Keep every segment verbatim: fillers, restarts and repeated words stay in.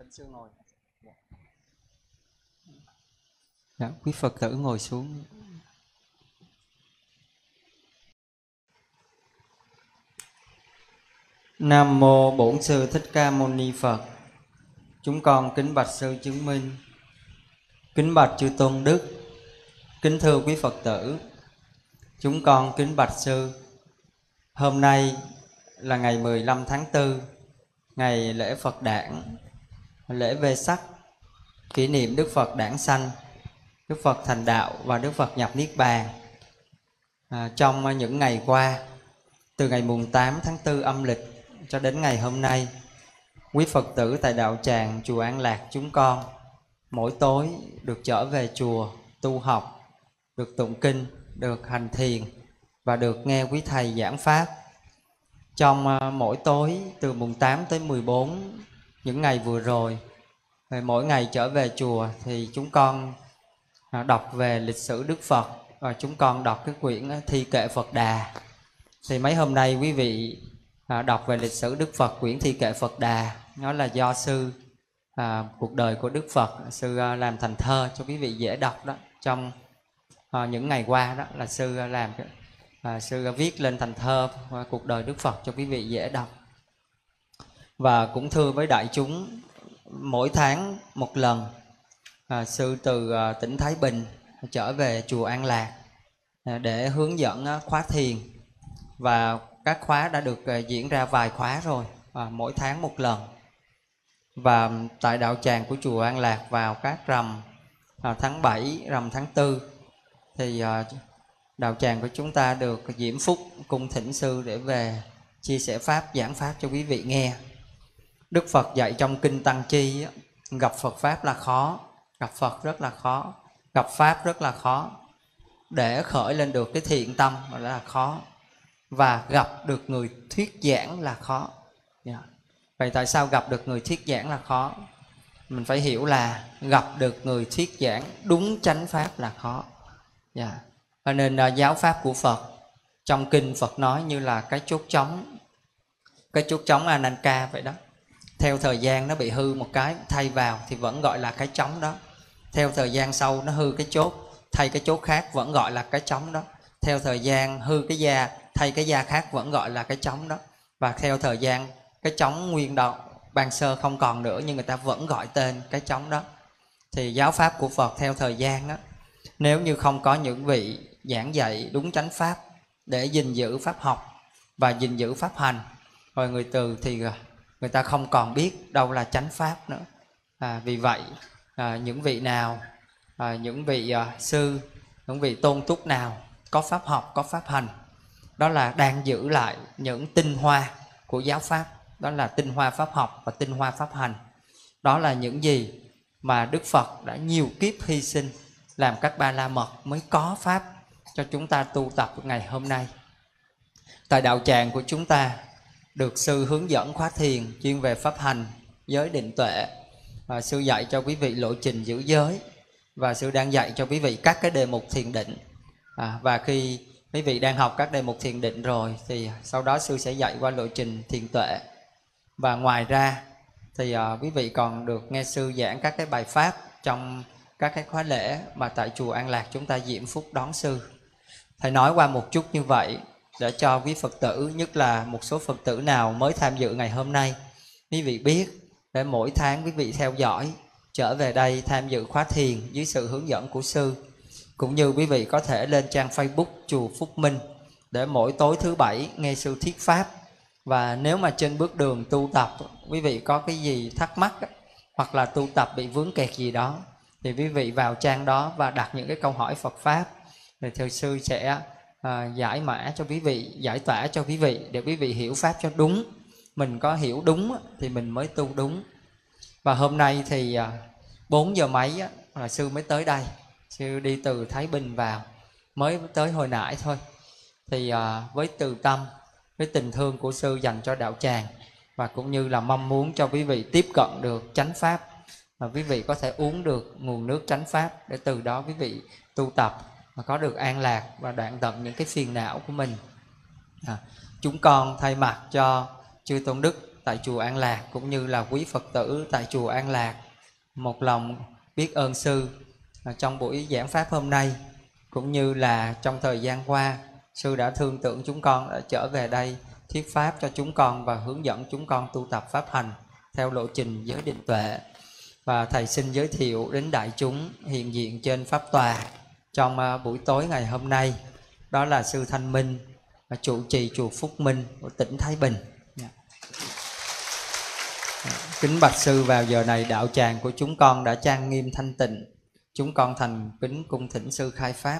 Sư ngồi. Dạ, quý Phật tử ngồi xuống. Nam mô Bổn Sư Thích Ca Mâu Ni Phật. Chúng con kính bạch sư chứng minh. Kính bạch chư tôn đức. Kính thưa quý Phật tử, chúng con kính bạch sư. Hôm nay là ngày mười lăm tháng tư, ngày lễ Phật Đản, lễ Vesak, kỷ niệm Đức Phật Đản sanh, Đức Phật thành đạo và Đức Phật nhập Niết Bàn. À, trong những ngày qua, từ ngày mùng tám tháng tư âm lịch cho đến ngày hôm nay, quý Phật tử tại đạo tràng chùa An Lạc chúng con mỗi tối được trở về chùa tu học, được tụng kinh, được hành thiền và được nghe quý thầy giảng pháp. Trong mỗi tối từ mùng tám tới mười bốn những ngày vừa rồi, mỗi ngày trở về chùa thì chúng con đọc về lịch sử Đức Phật, và chúng con đọc cái quyển Thi Kệ Phật Đà. Thì mấy hôm nay quý vị đọc về lịch sử Đức Phật, quyển Thi Kệ Phật Đà, nó là do sư à, cuộc đời của Đức Phật, sư làm thành thơ cho quý vị dễ đọc đó. Trong à, những ngày qua đó là sư làm à, sư viết lên thành thơ à, cuộc đời Đức Phật cho quý vị dễ đọc. Và cũng thưa với đại chúng, mỗi tháng một lần à, sư từ à, tỉnh Thái Bình trở về chùa An Lạc à, để hướng dẫn à, khóa thiền. Và các khóa đã được à, diễn ra vài khóa rồi, à, mỗi tháng một lần. Và tại đạo tràng của chùa An Lạc vào các rằm à, tháng bảy, rằm tháng tư thì à, đạo tràng của chúng ta được diễm phúc cung thỉnh sư để về chia sẻ pháp, giảng pháp cho quý vị nghe. Đức Phật dạy trong kinh Tăng Chi, gặp Phật pháp là khó, gặp Phật rất là khó, gặp pháp rất là khó. Để khởi lên được cái thiện tâm là khó, và gặp được người thuyết giảng là khó. Yeah. Vậy tại sao gặp được người thuyết giảng là khó? Mình phải hiểu là gặp được người thuyết giảng đúng chánh pháp là khó. Yeah. Cho nên uh, giáo pháp của Phật trong kinh Phật nói như là cái chốt trống, cái chốt trống Ananka vậy đó. Theo thời gian nó bị hư một cái, thay vào thì vẫn gọi là cái trống đó. Theo thời gian sau nó hư cái chốt, thay cái chốt khác vẫn gọi là cái trống đó. Theo thời gian hư cái da, thay cái da khác vẫn gọi là cái trống đó. Và theo thời gian cái trống nguyên đầu ban sơ không còn nữa, nhưng người ta vẫn gọi tên cái trống đó. Thì giáo pháp của Phật theo thời gian á, nếu như không có những vị giảng dạy đúng chánh pháp để gìn giữ pháp học và gìn giữ pháp hành, rồi người từ thì người ta không còn biết đâu là chánh pháp nữa. À, vì vậy à, những vị nào, à, những vị à, sư, những vị tôn túc nào có pháp học, có pháp hành, đó là đang giữ lại những tinh hoa của giáo pháp. Đó là tinh hoa pháp học và tinh hoa pháp hành. Đó là những gì mà Đức Phật đã nhiều kiếp hy sinh làm các ba la mật mới có pháp cho chúng ta tu tập ngày hôm nay. Tại đạo tràng của chúng ta được sư hướng dẫn khóa thiền chuyên về pháp hành, giới định tuệ. Và sư dạy cho quý vị lộ trình giữ giới, và sư đang dạy cho quý vị các cái đề mục thiền định. À, và khi quý vị đang học các đề mục thiền định rồi thì sau đó sư sẽ dạy qua lộ trình thiền tuệ. Và ngoài ra thì à, quý vị còn được nghe sư giảng các cái bài pháp trong các cái khóa lễ mà tại chùa An Lạc chúng ta diễm phúc đón sư. Thầy nói qua một chút như vậy để cho quý Phật tử, nhất là một số Phật tử nào mới tham dự ngày hôm nay, quý vị biết, để mỗi tháng quý vị theo dõi trở về đây tham dự khóa thiền dưới sự hướng dẫn của sư. Cũng như quý vị có thể lên trang Facebook chùa Phúc Minh để mỗi tối thứ bảy nghe sư thuyết pháp. Và nếu mà trên bước đường tu tập quý vị có cái gì thắc mắc hoặc là tu tập bị vướng kẹt gì đó, thì quý vị vào trang đó và đặt những cái câu hỏi Phật pháp, thì thầy sư sẽ à, giải mã cho quý vị, giải tỏa cho quý vị để quý vị hiểu pháp cho đúng. Mình có hiểu đúng thì mình mới tu đúng. Và hôm nay thì à, bốn giờ mấy á, là sư mới tới đây. Sư đi từ Thái Bình vào, mới tới hồi nãy thôi. Thì à, với từ tâm, với tình thương của sư dành cho đạo tràng, và cũng như là mong muốn cho quý vị tiếp cận được chánh pháp, và quý vị có thể uống được nguồn nước chánh pháp, để từ đó quý vị tu tập và có được an lạc và đoạn tận những cái phiền não của mình. À, chúng con thay mặt cho chư tôn đức tại chùa An Lạc cũng như là quý Phật tử tại chùa An Lạc một lòng biết ơn sư trong buổi giảng pháp hôm nay, cũng như là trong thời gian qua sư đã thương tưởng chúng con đã trở về đây thuyết pháp cho chúng con và hướng dẫn chúng con tu tập pháp hành theo lộ trình giới định tuệ. Và thầy xin giới thiệu đến đại chúng hiện diện trên pháp tòa trong buổi tối ngày hôm nay, đó là sư Thanh Minh, trụ trì chùa Phúc Minh của tỉnh Thái Bình. Kính bạch sư, vào giờ này đạo tràng của chúng con đã trang nghiêm thanh tịnh, chúng con thành kính cung thỉnh sư khai pháp.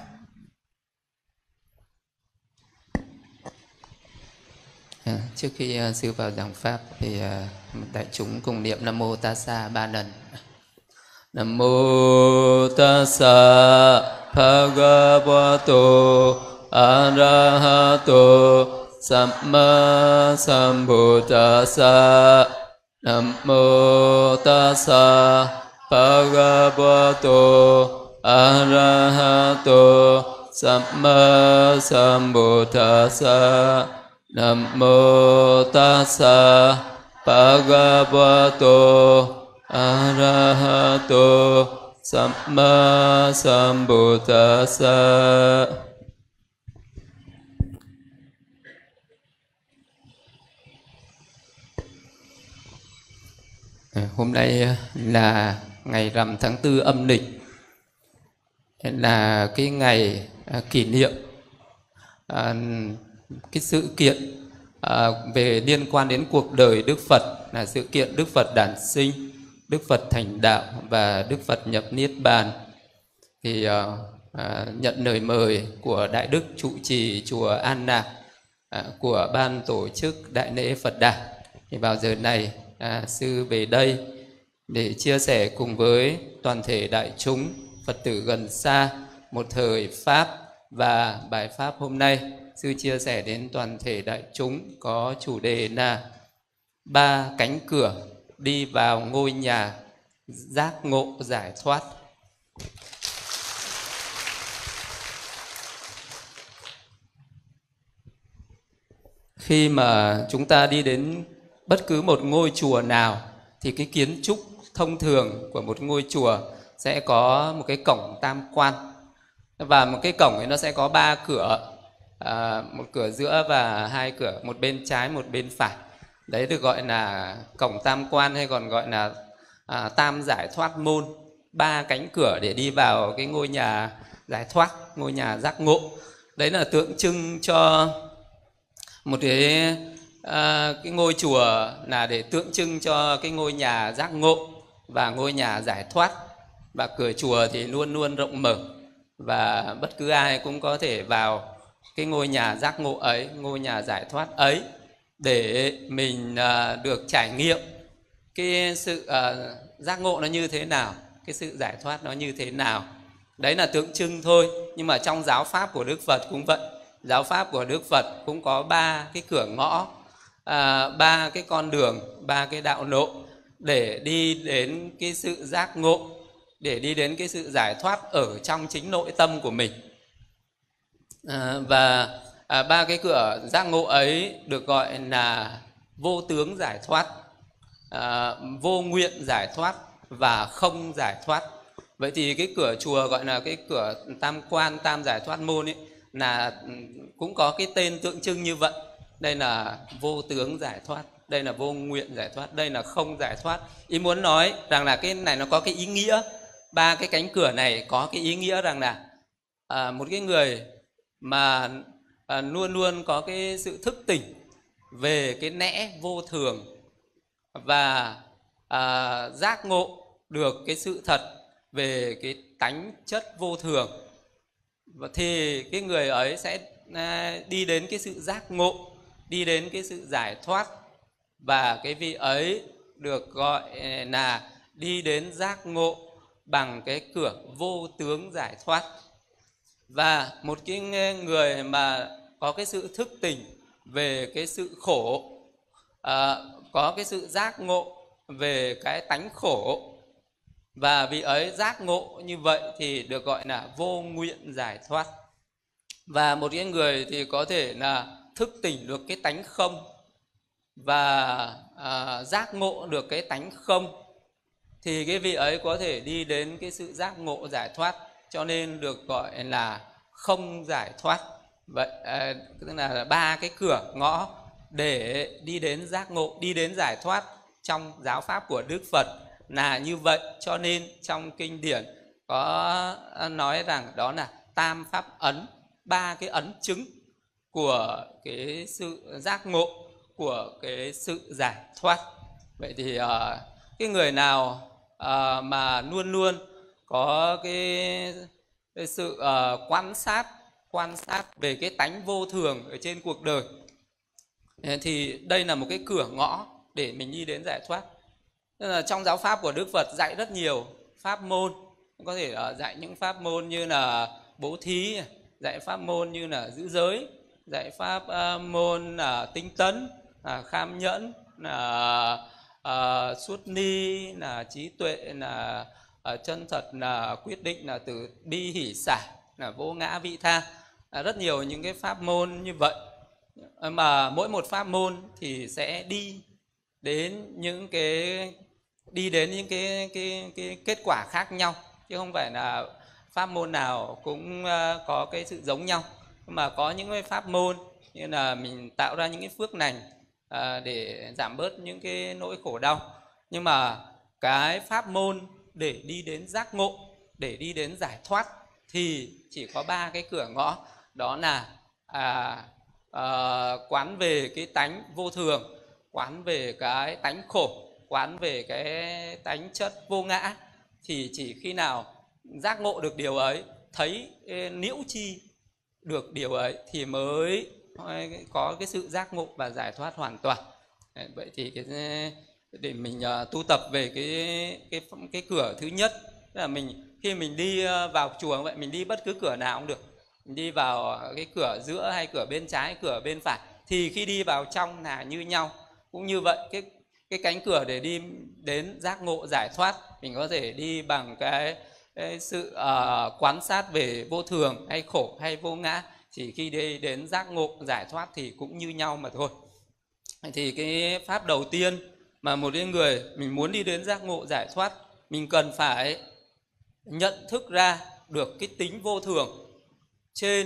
À, trước khi uh, sư vào giảng pháp thì uh, đại chúng cùng niệm Nam Mô Tassa ba lần. Nam Mô Tassa Bhagavato Arahato Samma Sambuddhassa. Nam Mô Tassa Bhagavato Arahato Samma Sambuddhassa. Nam Mô Tassa Bhagavato Arahato Samma Sambuddhassa. Hôm nay là ngày rằm tháng tư âm lịch, là cái ngày à, kỷ niệm à, cái sự kiện à, về liên quan đến cuộc đời Đức Phật, là sự kiện Đức Phật đản sinh, Đức Phật thành đạo và Đức Phật nhập niết bàn. Thì à, à, nhận lời mời của Đại Đức trụ trì chùa An Lạc, à, của ban tổ chức Đại lễ Phật Đản, thì vào giờ này à, sư về đây để chia sẻ cùng với toàn thể đại chúng Phật tử gần xa một thời pháp. Và bài pháp hôm nay sư chia sẻ đến toàn thể đại chúng có chủ đề là ba cánh cửa đi vào ngôi nhà giác ngộ giải thoát. Khi mà chúng ta đi đến bất cứ một ngôi chùa nào thì cái kiến trúc thông thường của một ngôi chùa sẽ có một cái cổng tam quan, và một cái cổng ấy nó sẽ có ba cửa, à, một cửa giữa và hai cửa, một bên trái một bên phải. Đấy được gọi là cổng tam quan, hay còn gọi là à, tam giải thoát môn. Ba cánh cửa để đi vào cái ngôi nhà giải thoát, ngôi nhà giác ngộ. Đấy là tượng trưng cho một cái à, cái ngôi chùa, là để tượng trưng cho cái ngôi nhà giác ngộ và ngôi nhà giải thoát. Và cửa chùa thì luôn luôn rộng mở, và bất cứ ai cũng có thể vào cái ngôi nhà giác ngộ ấy, ngôi nhà giải thoát ấy, để mình uh, được trải nghiệm cái sự uh, giác ngộ nó như thế nào, cái sự giải thoát nó như thế nào. Đấy là tượng trưng thôi. Nhưng mà trong giáo pháp của Đức Phật cũng vậy. Giáo pháp của Đức Phật cũng có ba cái cửa ngõ, uh, ba cái con đường, ba cái đạo lộ để đi đến cái sự giác ngộ, để đi đến cái sự giải thoát ở trong chính nội tâm của mình. À, và à, ba cái cửa giác ngộ ấy được gọi là vô tướng giải thoát, à, vô nguyện giải thoát và không giải thoát. Vậy thì cái cửa chùa gọi là cái cửa tam quan, tam giải thoát môn ấy, là cũng có cái tên tượng trưng như vậy. Đây là vô tướng giải thoát, đây là vô nguyện giải thoát, đây là không giải thoát. Ý muốn nói rằng là cái này nó có cái ý nghĩa, ba cái cánh cửa này có cái ý nghĩa rằng là à, một cái người mà à, luôn luôn có cái sự thức tỉnh về cái lẽ vô thường và à, giác ngộ được cái sự thật về cái tánh chất vô thường, và thì cái người ấy sẽ à, đi đến cái sự giác ngộ, đi đến cái sự giải thoát. Và cái vị ấy được gọi là đi đến giác ngộ bằng cái cửa vô tướng giải thoát. Và một cái người mà có cái sự thức tỉnh về cái sự khổ, à, có cái sự giác ngộ về cái tánh khổ, và vị ấy giác ngộ như vậy thì được gọi là vô nguyện giải thoát. Và một cái người thì có thể là thức tỉnh được cái tánh không, và à, giác ngộ được cái tánh không, thì cái vị ấy có thể đi đến cái sự giác ngộ giải thoát, cho nên được gọi là không giải thoát. Vậy à, tức là ba cái cửa ngõ để đi đến giác ngộ, đi đến giải thoát trong giáo pháp của Đức Phật là như vậy. Cho nên trong kinh điển có nói rằng đó là tam pháp ấn, ba cái ấn chứng của cái sự giác ngộ, của cái sự giải thoát. Vậy thì uh, cái người nào uh, mà luôn luôn có cái, cái sự uh, quan sát quan sát về cái tánh vô thường ở trên cuộc đời, thì đây là một cái cửa ngõ để mình đi đến giải thoát. Nên là trong giáo pháp của Đức Phật dạy rất nhiều pháp môn, có thể uh, dạy những pháp môn như là bố thí, dạy pháp môn như là giữ giới, dạy pháp uh, môn là uh, tinh tấn, là uh, kham nhẫn, là uh, uh, suốt ni, là trí tuệ, là uh, chân thật, là quyết định, là từ bi hỷ xả, là vô ngã vị tha. Uh, rất nhiều những cái pháp môn như vậy, mà mỗi một pháp môn thì sẽ đi đến những cái đi đến những cái cái cái kết quả khác nhau, chứ không phải là pháp môn nào cũng uh, có cái sự giống nhau. Mà có những cái pháp môn như là mình tạo ra những cái phước lành à, để giảm bớt những cái nỗi khổ đau. Nhưng mà cái pháp môn để đi đến giác ngộ, để đi đến giải thoát thì chỉ có ba cái cửa ngõ. Đó là à, à, quán về cái tánh vô thường, quán về cái tánh khổ, quán về cái tánh chất vô ngã. Thì chỉ khi nào giác ngộ được điều ấy, thấy nhiễu chi được điều ấy thì mới có cái sự giác ngộ và giải thoát hoàn toàn. Vậy thì cái, để mình uh, tu tập về cái cái cái cửa thứ nhất, tức là mình khi mình đi vào chùa vậy, mình đi bất cứ cửa nào cũng được, mình đi vào cái cửa giữa hay cửa bên trái, cửa bên phải, thì khi đi vào trong là như nhau. Cũng như vậy, cái cái cánh cửa để đi đến giác ngộ giải thoát, mình có thể đi bằng cái, cái sự uh, quan sát về vô thường hay khổ hay vô ngã. Chỉ khi đi đến giác ngộ giải thoát thì cũng như nhau mà thôi. Thì cái pháp đầu tiên mà một cái người mình muốn đi đến giác ngộ giải thoát, mình cần phải nhận thức ra được cái tính vô thường trên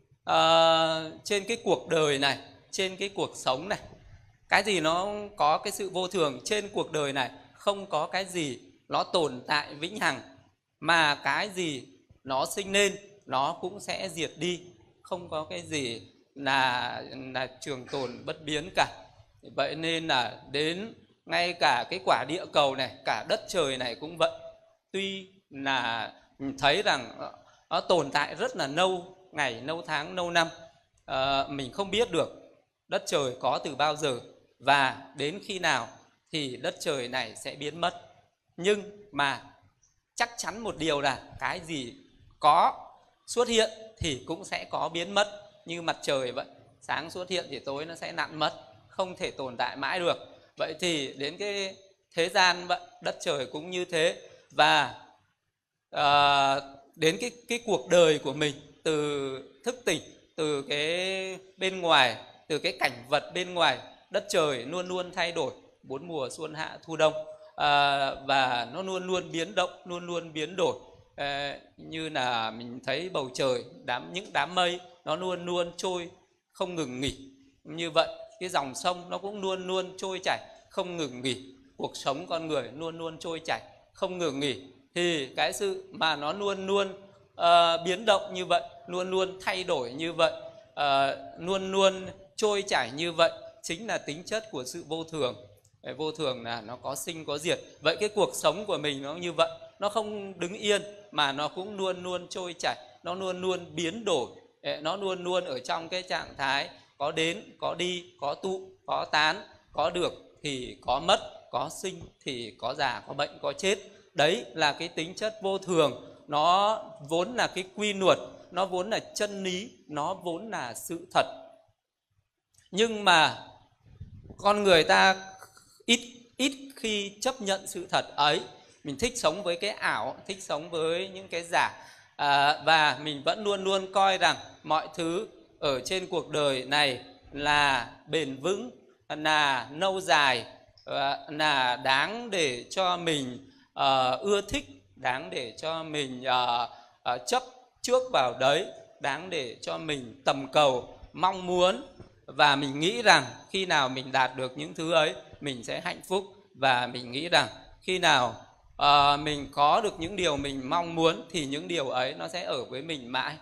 uh, trên cái cuộc đời này, trên cái cuộc sống này. Cái gì nó có cái sự vô thường trên cuộc đời này, không có cái gì nó tồn tại vĩnh hằng, mà cái gì nó sinh lên nó cũng sẽ diệt đi, không có cái gì là là trường tồn bất biến cả. Vậy nên là đến ngay cả cái quả địa cầu này, cả đất trời này cũng vậy. Tuy là mình thấy rằng nó tồn tại rất là lâu ngày, lâu tháng, lâu năm, à, mình không biết được đất trời có từ bao giờ và đến khi nào thì đất trời này sẽ biến mất. Nhưng mà chắc chắn một điều là cái gì có xuất hiện thì cũng sẽ có biến mất. Như mặt trời vậy, sáng xuất hiện thì tối nó sẽ lặn mất, không thể tồn tại mãi được. Vậy thì đến cái thế gian vậy, đất trời cũng như thế. Và à, đến cái, cái cuộc đời của mình, từ thức tỉnh, từ cái bên ngoài, từ cái cảnh vật bên ngoài, đất trời luôn luôn thay đổi, bốn mùa xuân hạ thu đông, à, và nó luôn luôn biến động, luôn luôn biến đổi. À, như là mình thấy bầu trời, đám những đám mây nó luôn luôn trôi không ngừng nghỉ. Như vậy cái dòng sông nó cũng luôn luôn trôi chảy không ngừng nghỉ. Cuộc sống con người luôn luôn trôi chảy không ngừng nghỉ. Thì cái sự mà nó luôn luôn uh, biến động như vậy, luôn luôn thay đổi như vậy, uh, luôn luôn trôi chảy như vậy, chính là tính chất của sự vô thường. Vô thường là nó có sinh có diệt. Vậy cái cuộc sống của mình nó như vậy, nó không đứng yên mà nó cũng luôn luôn trôi chảy, nó luôn luôn biến đổi, nó luôn luôn ở trong cái trạng thái có đến, có đi, có tụ, có tán, có được thì có mất, có sinh thì có già, có bệnh, có chết. Đấy là cái tính chất vô thường. Nó vốn là cái quy luật, nó vốn là chân lý, nó vốn là sự thật. Nhưng mà con người ta ít ít khi chấp nhận sự thật ấy. Mình thích sống với cái ảo, thích sống với những cái giả, à, và mình vẫn luôn luôn coi rằng mọi thứ ở trên cuộc đời này là bền vững, là lâu dài, là đáng để cho mình uh, ưa thích, đáng để cho mình uh, uh, chấp trước vào đấy, đáng để cho mình tầm cầu, mong muốn. Và mình nghĩ rằng khi nào mình đạt được những thứ ấy, mình sẽ hạnh phúc. Và mình nghĩ rằng khi nào uh, mình có được những điều mình mong muốn thì những điều ấy nó sẽ ở với mình mãi.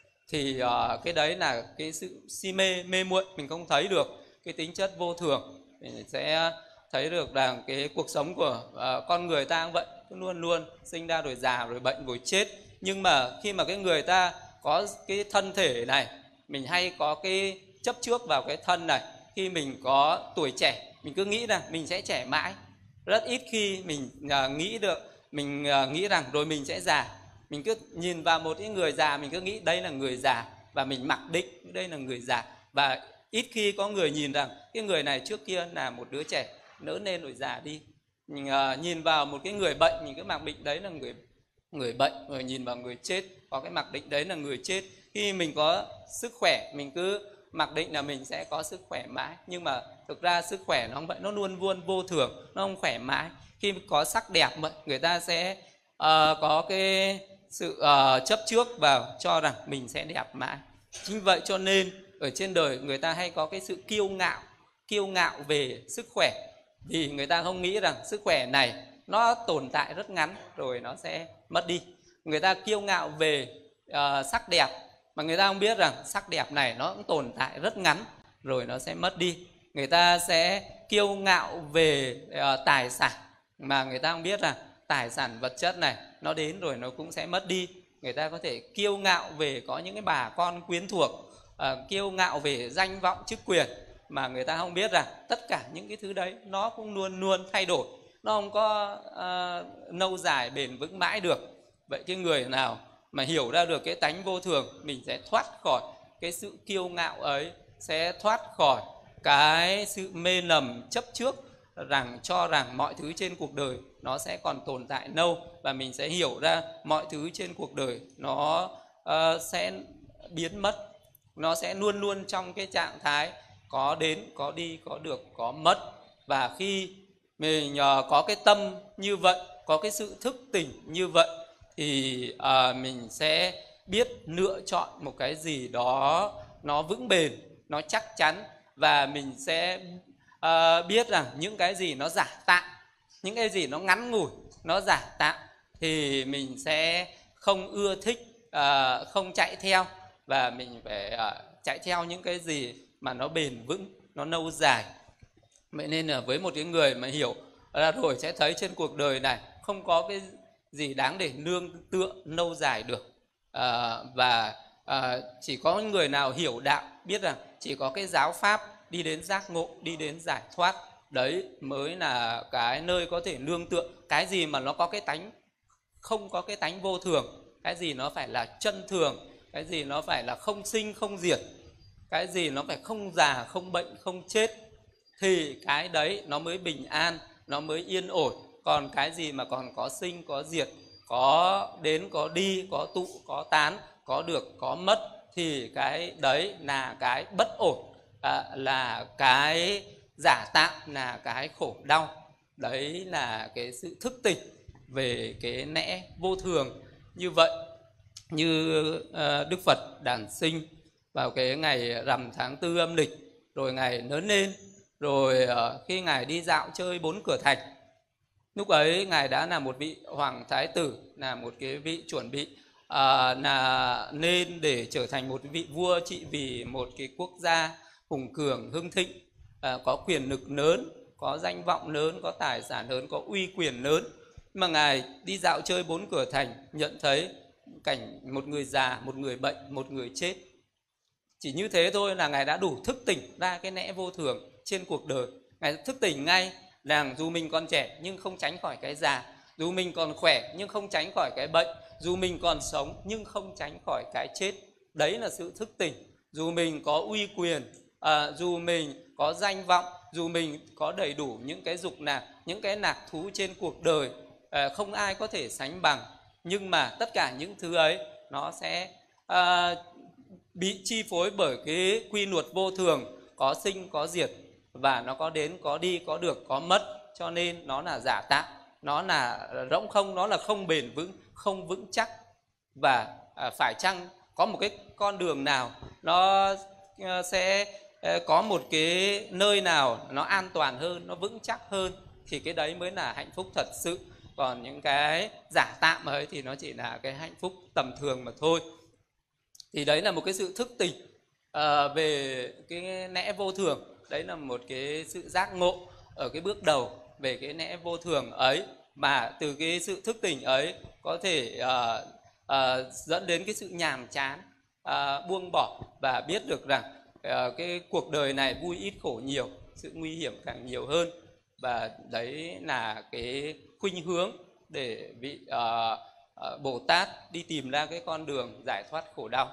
Thì uh, cái đấy là cái sự si mê, mê muội. Mình không thấy được cái tính chất vô thường. Mình sẽ thấy được rằng cái cuộc sống của uh, con người ta cũng vậy, luôn luôn sinh ra rồi già rồi bệnh rồi chết. Nhưng mà khi mà cái người ta có cái thân thể này, mình hay có cái chấp trước vào cái thân này. Khi mình có tuổi trẻ, mình cứ nghĩ rằng mình sẽ trẻ mãi. Rất ít khi mình uh, nghĩ được, mình uh, nghĩ rằng rồi mình sẽ già. Mình cứ nhìn vào một cái người già, mình cứ nghĩ đây là người già, và mình mặc định đây là người già. Và ít khi có người nhìn rằng cái người này trước kia là một đứa trẻ, lớn lên rồi già đi. Mình uh, nhìn vào một cái người bệnh, mình cứ mặc định đấy là người người bệnh. Rồi nhìn vào người chết, có cái mặc định đấy là người chết. Khi mình có sức khỏe, mình cứ mặc định là mình sẽ có sức khỏe mãi. Nhưng mà thực ra sức khỏe nó không vậy, nó luôn luôn vô thường, nó không khỏe mãi. Khi có sắc đẹp, người ta sẽ uh, có cái sự uh, chấp trước vào, cho rằng mình sẽ đẹp mãi. Chính vậy cho nên ở trên đời người ta hay có cái sự kiêu ngạo, kiêu ngạo về sức khỏe. Vì người ta không nghĩ rằng sức khỏe này nó tồn tại rất ngắn rồi nó sẽ mất đi. Người ta kiêu ngạo về uh, sắc đẹp, mà người ta không biết rằng sắc đẹp này nó cũng tồn tại rất ngắn rồi nó sẽ mất đi. Người ta sẽ kiêu ngạo về uh, tài sản, mà người ta không biết rằng tài sản vật chất này nó đến rồi nó cũng sẽ mất đi. Người ta có thể kiêu ngạo về có những cái bà con quyến thuộc, uh, kiêu ngạo về danh vọng chức quyền, mà người ta không biết rằng tất cả những cái thứ đấy nó cũng luôn luôn thay đổi, nó không có uh, lâu dài bền vững mãi được. Vậy cái người nào mà hiểu ra được cái tánh vô thường, mình sẽ thoát khỏi cái sự kiêu ngạo ấy, sẽ thoát khỏi cái sự mê lầm chấp trước rằng cho rằng mọi thứ trên cuộc đời nó sẽ còn tồn tại lâu. Và mình sẽ hiểu ra mọi thứ trên cuộc đời nó uh, sẽ biến mất, nó sẽ luôn luôn trong cái trạng thái có đến, có đi, có được, có mất. Và khi mình uh, có cái tâm như vậy, có cái sự thức tỉnh như vậy, thì uh, mình sẽ biết lựa chọn một cái gì đó nó vững bền, nó chắc chắn. Và mình sẽ uh, biết rằng những cái gì nó giả tạm, những cái gì nó ngắn ngủi, nó giả tạm, thì mình sẽ không ưa thích, uh, không chạy theo. Và mình phải uh, chạy theo những cái gì mà nó bền vững, nó lâu dài. Vậy nên là với một cái người mà hiểu ra rồi sẽ thấy trên cuộc đời này không có cái gì đáng để nương tựa lâu dài được. À, và à, chỉ có người nào hiểu đạo biết rằng chỉ có cái giáo pháp đi đến giác ngộ, đi đến giải thoát, đấy mới là cái nơi có thể nương tựa. Cái gì mà nó có cái tánh, không có cái tánh vô thường, cái gì nó phải là chân thường, cái gì nó phải là không sinh không diệt, cái gì nó phải không già không bệnh không chết, thì cái đấy nó mới bình an, nó mới yên ổn. Còn cái gì mà còn có sinh có diệt, có đến có đi, có tụ có tán, có được có mất, thì cái đấy là cái bất ổn, à, là cái giả tạm, là cái khổ đau. Đấy là cái sự thức tỉnh về cái lẽ vô thường như vậy. Như uh, Đức Phật đản sinh vào cái ngày rằm tháng tư âm lịch, rồi Ngài lớn lên, rồi uh, khi Ngài đi dạo chơi bốn cửa thành, lúc ấy Ngài đã là một vị hoàng thái tử, là một cái vị chuẩn bị uh, là nên để trở thành một vị vua trị vì một cái quốc gia hùng cường hưng thịnh, uh, có quyền lực lớn, có danh vọng lớn, có tài sản lớn, có uy quyền lớn. Mà Ngài đi dạo chơi bốn cửa thành, nhận thấy cảnh một người già, một người bệnh, một người chết. Chỉ như thế thôi là Ngài đã đủ thức tỉnh ra cái lẽ vô thường trên cuộc đời. Ngài thức tỉnh ngay rằng dù mình còn trẻ nhưng không tránh khỏi cái già, dù mình còn khỏe nhưng không tránh khỏi cái bệnh, dù mình còn sống nhưng không tránh khỏi cái chết. Đấy là sự thức tỉnh. Dù mình có uy quyền, à, dù mình có danh vọng, dù mình có đầy đủ những cái dục lạc, những cái lạc thú trên cuộc đời, à, không ai có thể sánh bằng. Nhưng mà tất cả những thứ ấy nó sẽ à, bị chi phối bởi cái quy luật vô thường, có sinh có diệt. và nó có đến, có đi, có được, có mất, cho nên nó là giả tạm, nó là rỗng không, nó là không bền vững, không vững chắc. Và à, phải chăng có một cái con đường nào nó à, sẽ à, có một cái nơi nào nó an toàn hơn, nó vững chắc hơn, thì cái đấy mới là hạnh phúc thật sự. Còn những cái giả tạm ấy thì nó chỉ là cái hạnh phúc tầm thường mà thôi. Thì đấy là một cái sự thức tỉnh à, về cái lẽ vô thường. Đấy là một cái sự giác ngộ ở cái bước đầu về cái lẽ vô thường ấy, mà từ cái sự thức tỉnh ấy có thể uh, uh, dẫn đến cái sự nhàm chán, uh, buông bỏ và biết được rằng uh, cái cuộc đời này vui ít khổ nhiều, sự nguy hiểm càng nhiều hơn. Và đấy là cái khuynh hướng để vị uh, uh, Bồ Tát đi tìm ra cái con đường giải thoát khổ đau.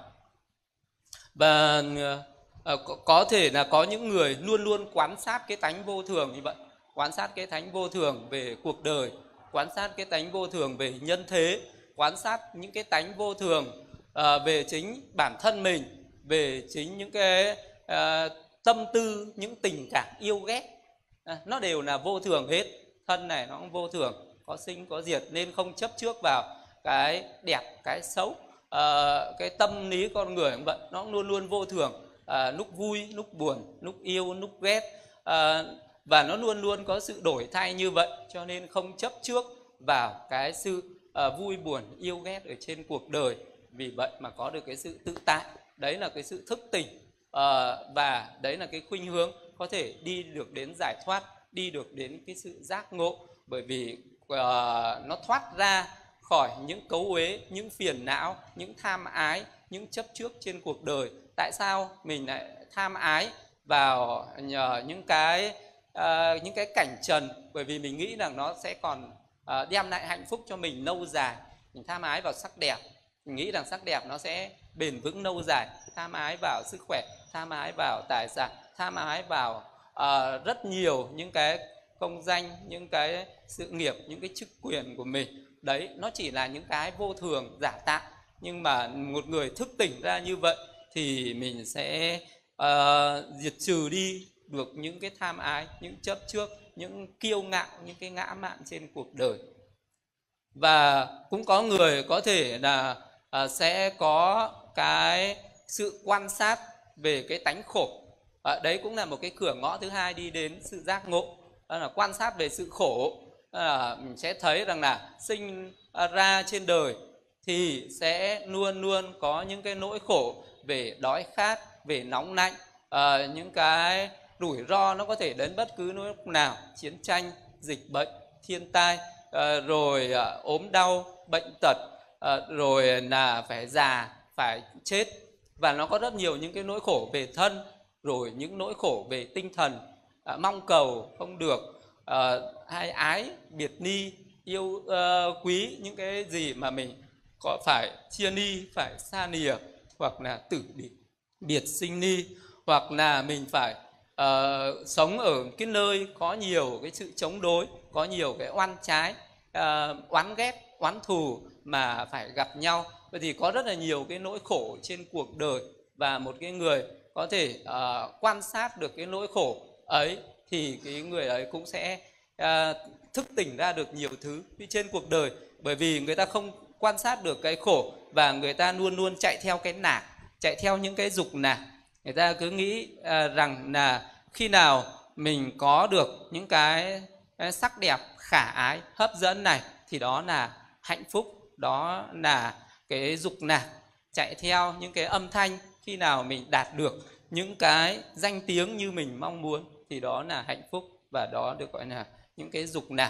Và uh, có, có thể là có những người luôn luôn quan sát cái tánh vô thường như vậy, quan sát cái tánh vô thường về cuộc đời, quan sát cái tánh vô thường về nhân thế, quan sát những cái tánh vô thường uh, về chính bản thân mình, về chính những cái uh, tâm tư, những tình cảm yêu ghét, à, nó đều là vô thường hết. Thân này nó cũng vô thường, có sinh có diệt, nên không chấp trước vào cái đẹp, cái xấu. Uh, cái tâm lý con người cũng vậy, nó cũng luôn luôn vô thường, uh, lúc vui, lúc buồn, lúc yêu, lúc ghét, uh, và nó luôn luôn có sự đổi thay như vậy, cho nên không chấp trước vào cái sự uh, vui buồn, yêu ghét ở trên cuộc đời. Vì vậy mà có được cái sự tự tại. Đấy là cái sự thức tỉnh, uh, và đấy là cái khuynh hướng có thể đi được đến giải thoát, đi được đến cái sự giác ngộ. Bởi vì uh, nó thoát ra khỏi những cấu uế, những phiền não, những tham ái, những chấp trước trên cuộc đời. Tại sao mình lại tham ái vào nhờ những cái uh, những cái cảnh trần? Bởi vì mình nghĩ rằng nó sẽ còn uh, đem lại hạnh phúc cho mình lâu dài. Mình tham ái vào sắc đẹp, mình nghĩ rằng sắc đẹp nó sẽ bền vững lâu dài. Tham ái vào sức khỏe, tham ái vào tài sản, tham ái vào uh, rất nhiều những cái công danh, những cái sự nghiệp, những cái chức quyền của mình. Đấy, nó chỉ là những cái vô thường giả tạm. Nhưng mà một người thức tỉnh ra như vậy thì mình sẽ uh, diệt trừ đi được những cái tham ái, những chấp trước, những kiêu ngạo, những cái ngã mạn trên cuộc đời. Và cũng có người có thể là uh, sẽ có cái sự quan sát về cái tánh khổ. uh, Đấy cũng là một cái cửa ngõ thứ hai đi đến sự giác ngộ. Đó là quan sát về sự khổ. À, mình sẽ thấy rằng là sinh ra trên đời thì sẽ luôn luôn có những cái nỗi khổ về đói khát, về nóng lạnh, à, những cái rủi ro nó có thể đến bất cứ lúc nào, chiến tranh, dịch bệnh, thiên tai, à, rồi à, ốm đau, bệnh tật, à, rồi là phải già, phải chết. Và nó có rất nhiều những cái nỗi khổ về thân, rồi những nỗi khổ về tinh thần, à, mong cầu không được, Uh, hai ái, biệt ly, yêu uh, quý những cái gì mà mình có phải chia ly, phải xa lìa, hoặc là tử biệt, biệt sinh ly, hoặc là mình phải uh, sống ở cái nơi có nhiều cái sự chống đối, có nhiều cái oan trái, uh, oán ghét, oán thù mà phải gặp nhau. Vậy thì có rất là nhiều cái nỗi khổ trên cuộc đời, và một cái người có thể uh, quan sát được cái nỗi khổ ấy thì cái người ấy cũng sẽ à, thức tỉnh ra được nhiều thứ trên cuộc đời. Bởi vì người ta không quan sát được cái khổ, và người ta luôn luôn chạy theo cái nạc, chạy theo những cái dục nạc. Người ta cứ nghĩ à, rằng là khi nào mình có được những cái, cái sắc đẹp, khả ái, hấp dẫn này thì đó là hạnh phúc, đó là cái dục nạc. Chạy theo những cái âm thanh, khi nào mình đạt được những cái danh tiếng như mình mong muốn thì đó là hạnh phúc, và đó được gọi là những cái dục nạc.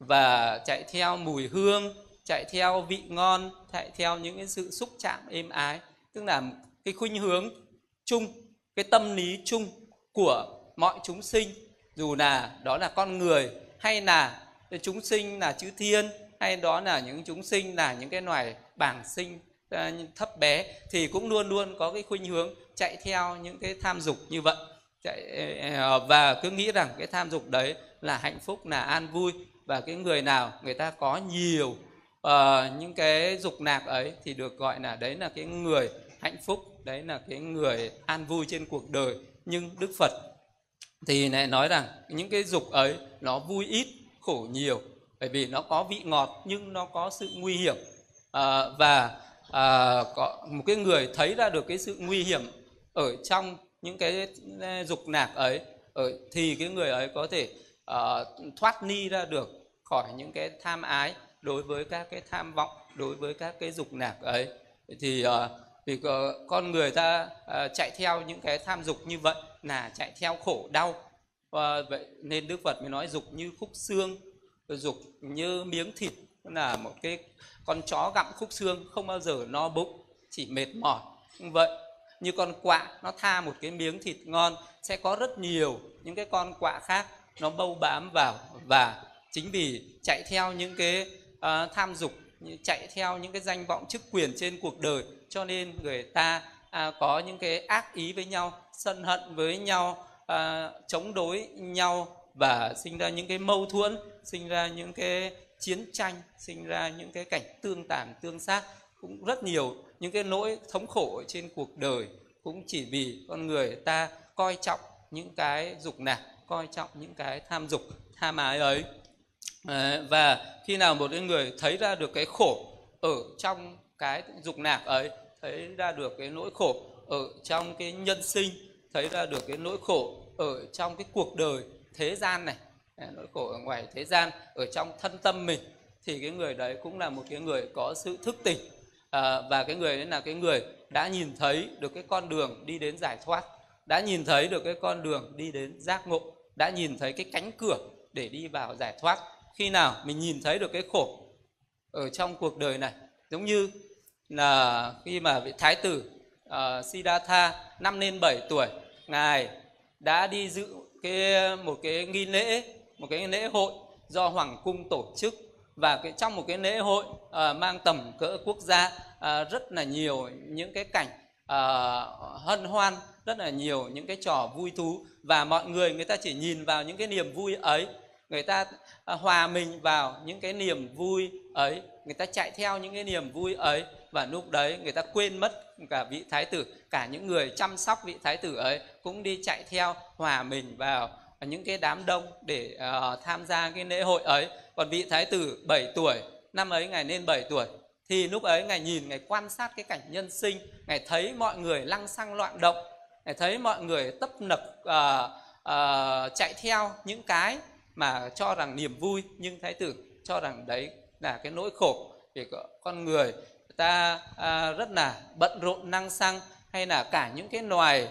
Và chạy theo mùi hương, chạy theo vị ngon, chạy theo những cái sự xúc chạm êm ái, tức là cái khuynh hướng chung, cái tâm lý chung của mọi chúng sinh, dù là đó là con người, hay là chúng sinh là chư thiên, hay đó là những chúng sinh là những cái loài bảng sinh thấp bé, thì cũng luôn luôn có cái khuynh hướng chạy theo những cái tham dục như vậy. Chạy, và cứ nghĩ rằng cái tham dục đấy là hạnh phúc, là an vui. Và cái người nào người ta có nhiều uh, những cái dục nạc ấy thì được gọi là đấy là cái người hạnh phúc, đấy là cái người an vui trên cuộc đời. Nhưng Đức Phật thì lại nói rằng những cái dục ấy nó vui ít khổ nhiều, bởi vì nó có vị ngọt nhưng nó có sự nguy hiểm. À, và à, có một cái người thấy ra được cái sự nguy hiểm ở trong những cái dục nạc ấy, ở thì cái người ấy có thể uh, thoát ni ra được khỏi những cái tham ái đối với các cái tham vọng, đối với các cái dục nạc ấy. Thì uh, vì con người ta uh, chạy theo những cái tham dục như vậy là chạy theo khổ đau. Uh, vậy nên Đức Phật mới nói dục như khúc xương, dục như miếng thịt, là một cái con chó gặm khúc xương không bao giờ no bụng, chỉ mệt mỏi. Vậy như con quạ nó tha một cái miếng thịt ngon, sẽ có rất nhiều những cái con quạ khác nó bâu bám vào. Và chính vì chạy theo những cái uh, tham dục, chạy theo những cái danh vọng chức quyền trên cuộc đời, cho nên người ta uh, có những cái ác ý với nhau, sân hận với nhau, uh, chống đối nhau, và sinh ra những cái mâu thuẫn, sinh ra những cái chiến tranh, sinh ra những cái cảnh tương tàn tương sát. Cũng rất nhiều những cái nỗi thống khổ trên cuộc đời, cũng chỉ vì con người ta coi trọng những cái dục nạc, coi trọng những cái tham dục, tham ái ấy. Và khi nào một cái người thấy ra được cái khổ ở trong cái dục nạc ấy, thấy ra được cái nỗi khổ ở trong cái nhân sinh, thấy ra được cái nỗi khổ ở trong cái cuộc đời thế gian này, nỗi khổ ở ngoài thế gian, ở trong thân tâm mình, thì cái người đấy cũng là một cái người có sự thức tỉnh. À, và cái người đấy là cái người đã nhìn thấy được cái con đường đi đến giải thoát, đã nhìn thấy được cái con đường đi đến giác ngộ, đã nhìn thấy cái cánh cửa để đi vào giải thoát. Khi nào mình nhìn thấy được cái khổ ở trong cuộc đời này, giống như là khi mà vị thái tử uh, Siddhartha năm lên bảy tuổi, ngài đã đi dự cái một cái nghi lễ, một cái lễ hội do hoàng cung tổ chức. Và cái, trong một cái lễ hội uh, mang tầm cỡ quốc gia, uh, rất là nhiều những cái cảnh uh, hân hoan, rất là nhiều những cái trò vui thú. Và mọi người người ta chỉ nhìn vào những cái niềm vui ấy, người ta uh, hòa mình vào những cái niềm vui ấy, người ta chạy theo những cái niềm vui ấy. Và lúc đấy người ta quên mất cả vị thái tử, cả những người chăm sóc vị thái tử ấy cũng đi chạy theo hòa mình vào những cái đám đông để uh, tham gia cái lễ hội ấy. Còn vị thái tử bảy tuổi, năm ấy ngài lên bảy tuổi, thì lúc ấy ngài nhìn, ngài quan sát cái cảnh nhân sinh, ngài thấy mọi người lăng xăng loạn động, ngài thấy mọi người tấp nập uh, uh, chạy theo những cái mà cho rằng niềm vui, nhưng thái tử cho rằng đấy là cái nỗi khổ. Vì con người ta uh, rất là bận rộn năng xăng, hay là cả những cái loài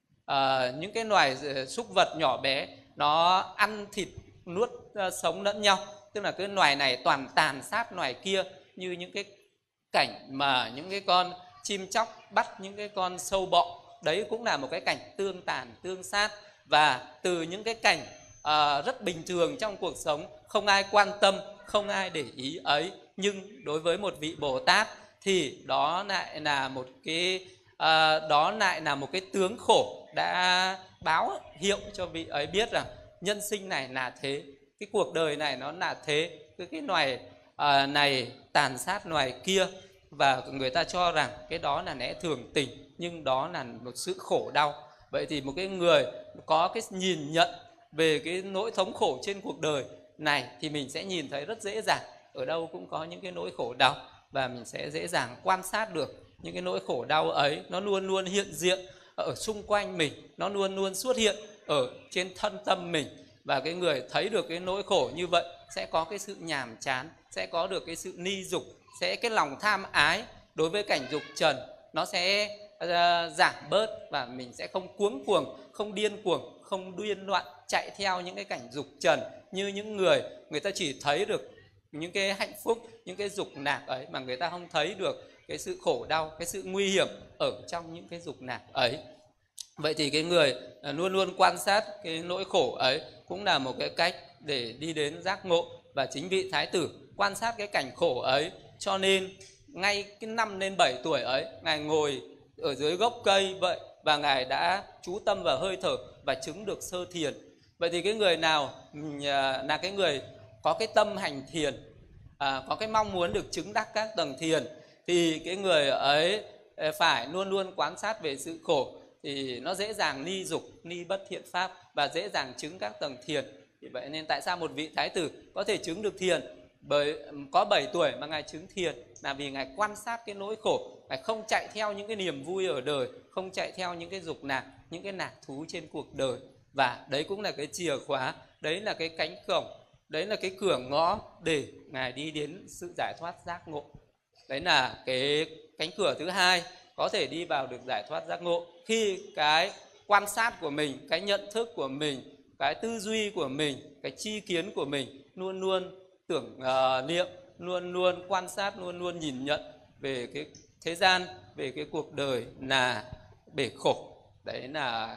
uh, những cái loài súc vật nhỏ bé nó ăn thịt nuốt uh, sống lẫn nhau, tức là cái loài này toàn tàn sát loài kia, như những cái cảnh mà những cái con chim chóc bắt những cái con sâu bọ, đấy cũng là một cái cảnh tương tàn tương sát. Và từ những cái cảnh uh, rất bình thường trong cuộc sống, không ai quan tâm, không ai để ý ấy, nhưng đối với một vị Bồ Tát thì đó lại là một cái uh, đó lại là một cái tướng khổ đã báo hiệu cho vị ấy biết rằng nhân sinh này là thế, cái cuộc đời này nó là thế, cái, cái loài uh, này tàn sát loài kia. Và người ta cho rằng cái đó là lẽ thường tình, nhưng đó là một sự khổ đau. Vậy thì một cái người có cái nhìn nhận về cái nỗi thống khổ trên cuộc đời này thì mình sẽ nhìn thấy rất dễ dàng, ở đâu cũng có những cái nỗi khổ đau, và mình sẽ dễ dàng quan sát được những cái nỗi khổ đau ấy. Nó luôn luôn hiện diện ở xung quanh mình, nó luôn luôn xuất hiện ở trên thân tâm mình. Và cái người thấy được cái nỗi khổ như vậy sẽ có cái sự nhàm chán, sẽ có được cái sự ni dục, sẽ cái lòng tham ái đối với cảnh dục trần nó sẽ uh, giảm bớt, và mình sẽ không cuống cuồng, không điên cuồng, không điên loạn chạy theo những cái cảnh dục trần như những người người ta chỉ thấy được những cái hạnh phúc, những cái dục nạc ấy, mà người ta không thấy được cái sự khổ đau, cái sự nguy hiểm ở trong những cái dục nạc ấy. Vậy thì cái người luôn luôn quan sát cái nỗi khổ ấy cũng là một cái cách để đi đến giác ngộ. Và chính vị thái tử quan sát cái cảnh khổ ấy, cho nên ngay cái năm lên bảy tuổi ấy, ngài ngồi ở dưới gốc cây vậy, và ngài đã chú tâm vào hơi thở và chứng được sơ thiền. Vậy thì cái người nào là cái người có cái tâm hành thiền, à, có cái mong muốn được chứng đắc các tầng thiền, thì cái người ấy phải luôn luôn quan sát về sự khổ. thì nó dễ dàng ni dục, ni bất thiện pháp và dễ dàng chứng các tầng thiền. Vì vậy nên tại sao một vị thái tử có thể chứng được thiền, bởi có bảy tuổi mà ngài chứng thiền là vì ngài quan sát cái nỗi khổ, ngài không chạy theo những cái niềm vui ở đời, không chạy theo những cái dục lạc, những cái lạc thú trên cuộc đời. Và đấy cũng là cái chìa khóa, đấy là cái cánh cổng, đấy là cái cửa ngõ để ngài đi đến sự giải thoát giác ngộ. Đấy là cái cánh cửa thứ hai, có thể đi vào được giải thoát giác ngộ khi cái quan sát của mình, cái nhận thức của mình, cái tư duy của mình, cái chi kiến của mình luôn luôn tưởng uh, niệm, luôn luôn quan sát, luôn luôn nhìn nhận về cái thế gian, về cái cuộc đời là bể khổ. Đấy là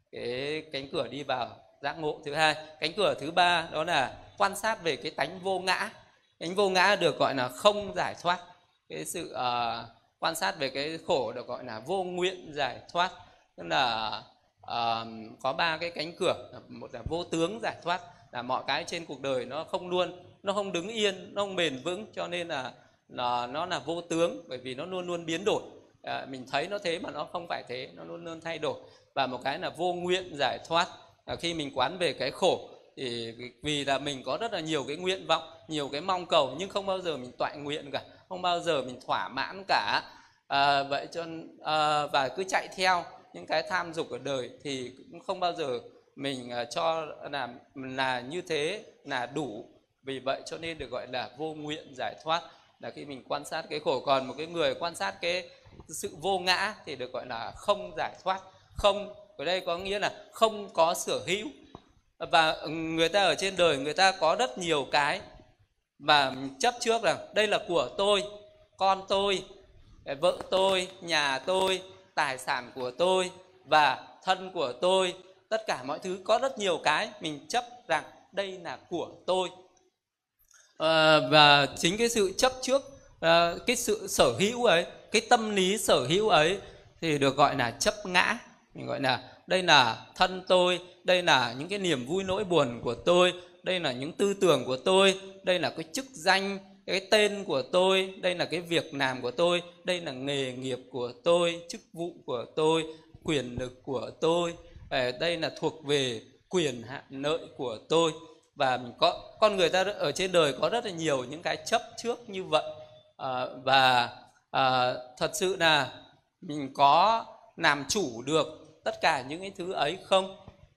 cái cánh cửa đi vào giác ngộ thứ hai. Cánh cửa thứ ba đó là quan sát về cái tánh vô ngã. Tánh vô ngã được gọi là không giải thoát. Cái sự uh, quan sát về cái khổ được gọi là vô nguyện giải thoát. Tức là uh, có ba cái cánh cửa. Một là vô tướng giải thoát, là mọi cái trên cuộc đời nó không luôn, nó không đứng yên, nó không bền vững, cho nên là, là nó là vô tướng, bởi vì nó luôn luôn biến đổi. À, mình thấy nó thế mà nó không phải thế, nó luôn luôn thay đổi. Và một cái là vô nguyện giải thoát, à, khi mình quán về cái khổ thì vì là mình có rất là nhiều cái nguyện vọng, nhiều cái mong cầu, nhưng không bao giờ mình toại nguyện cả, không bao giờ mình thỏa mãn cả. À, vậy cho à, và cứ chạy theo những cái tham dục ở đời thì cũng không bao giờ mình cho là, là như thế là đủ. Vì vậy cho nên được gọi là vô nguyện giải thoát, là khi mình quan sát cái khổ. Còn một cái người quan sát cái sự vô ngã thì được gọi là không giải thoát. Không ở đây có nghĩa là không có sở hữu. Và người ta ở trên đời, người ta có rất nhiều cái và chấp trước rằng đây là của tôi, con tôi, vợ tôi, nhà tôi, tài sản của tôi và thân của tôi. Tất cả mọi thứ, có rất nhiều cái mình chấp rằng đây là của tôi. À, và chính cái sự chấp trước, à, cái sự sở hữu ấy, cái tâm lý sở hữu ấy thì được gọi là chấp ngã. Mình gọi là đây là thân tôi, đây là những cái niềm vui nỗi buồn của tôi, đây là những tư tưởng của tôi, đây là cái chức danh, cái tên của tôi, đây là cái việc làm của tôi, đây là nghề nghiệp của tôi, chức vụ của tôi, quyền lực của tôi, đây là thuộc về quyền hạn lợi của tôi. Và mình có con người ta ở trên đời có rất là nhiều những cái chấp trước như vậy. À, và à, thật sự là mình có làm chủ được tất cả những cái thứ ấy không?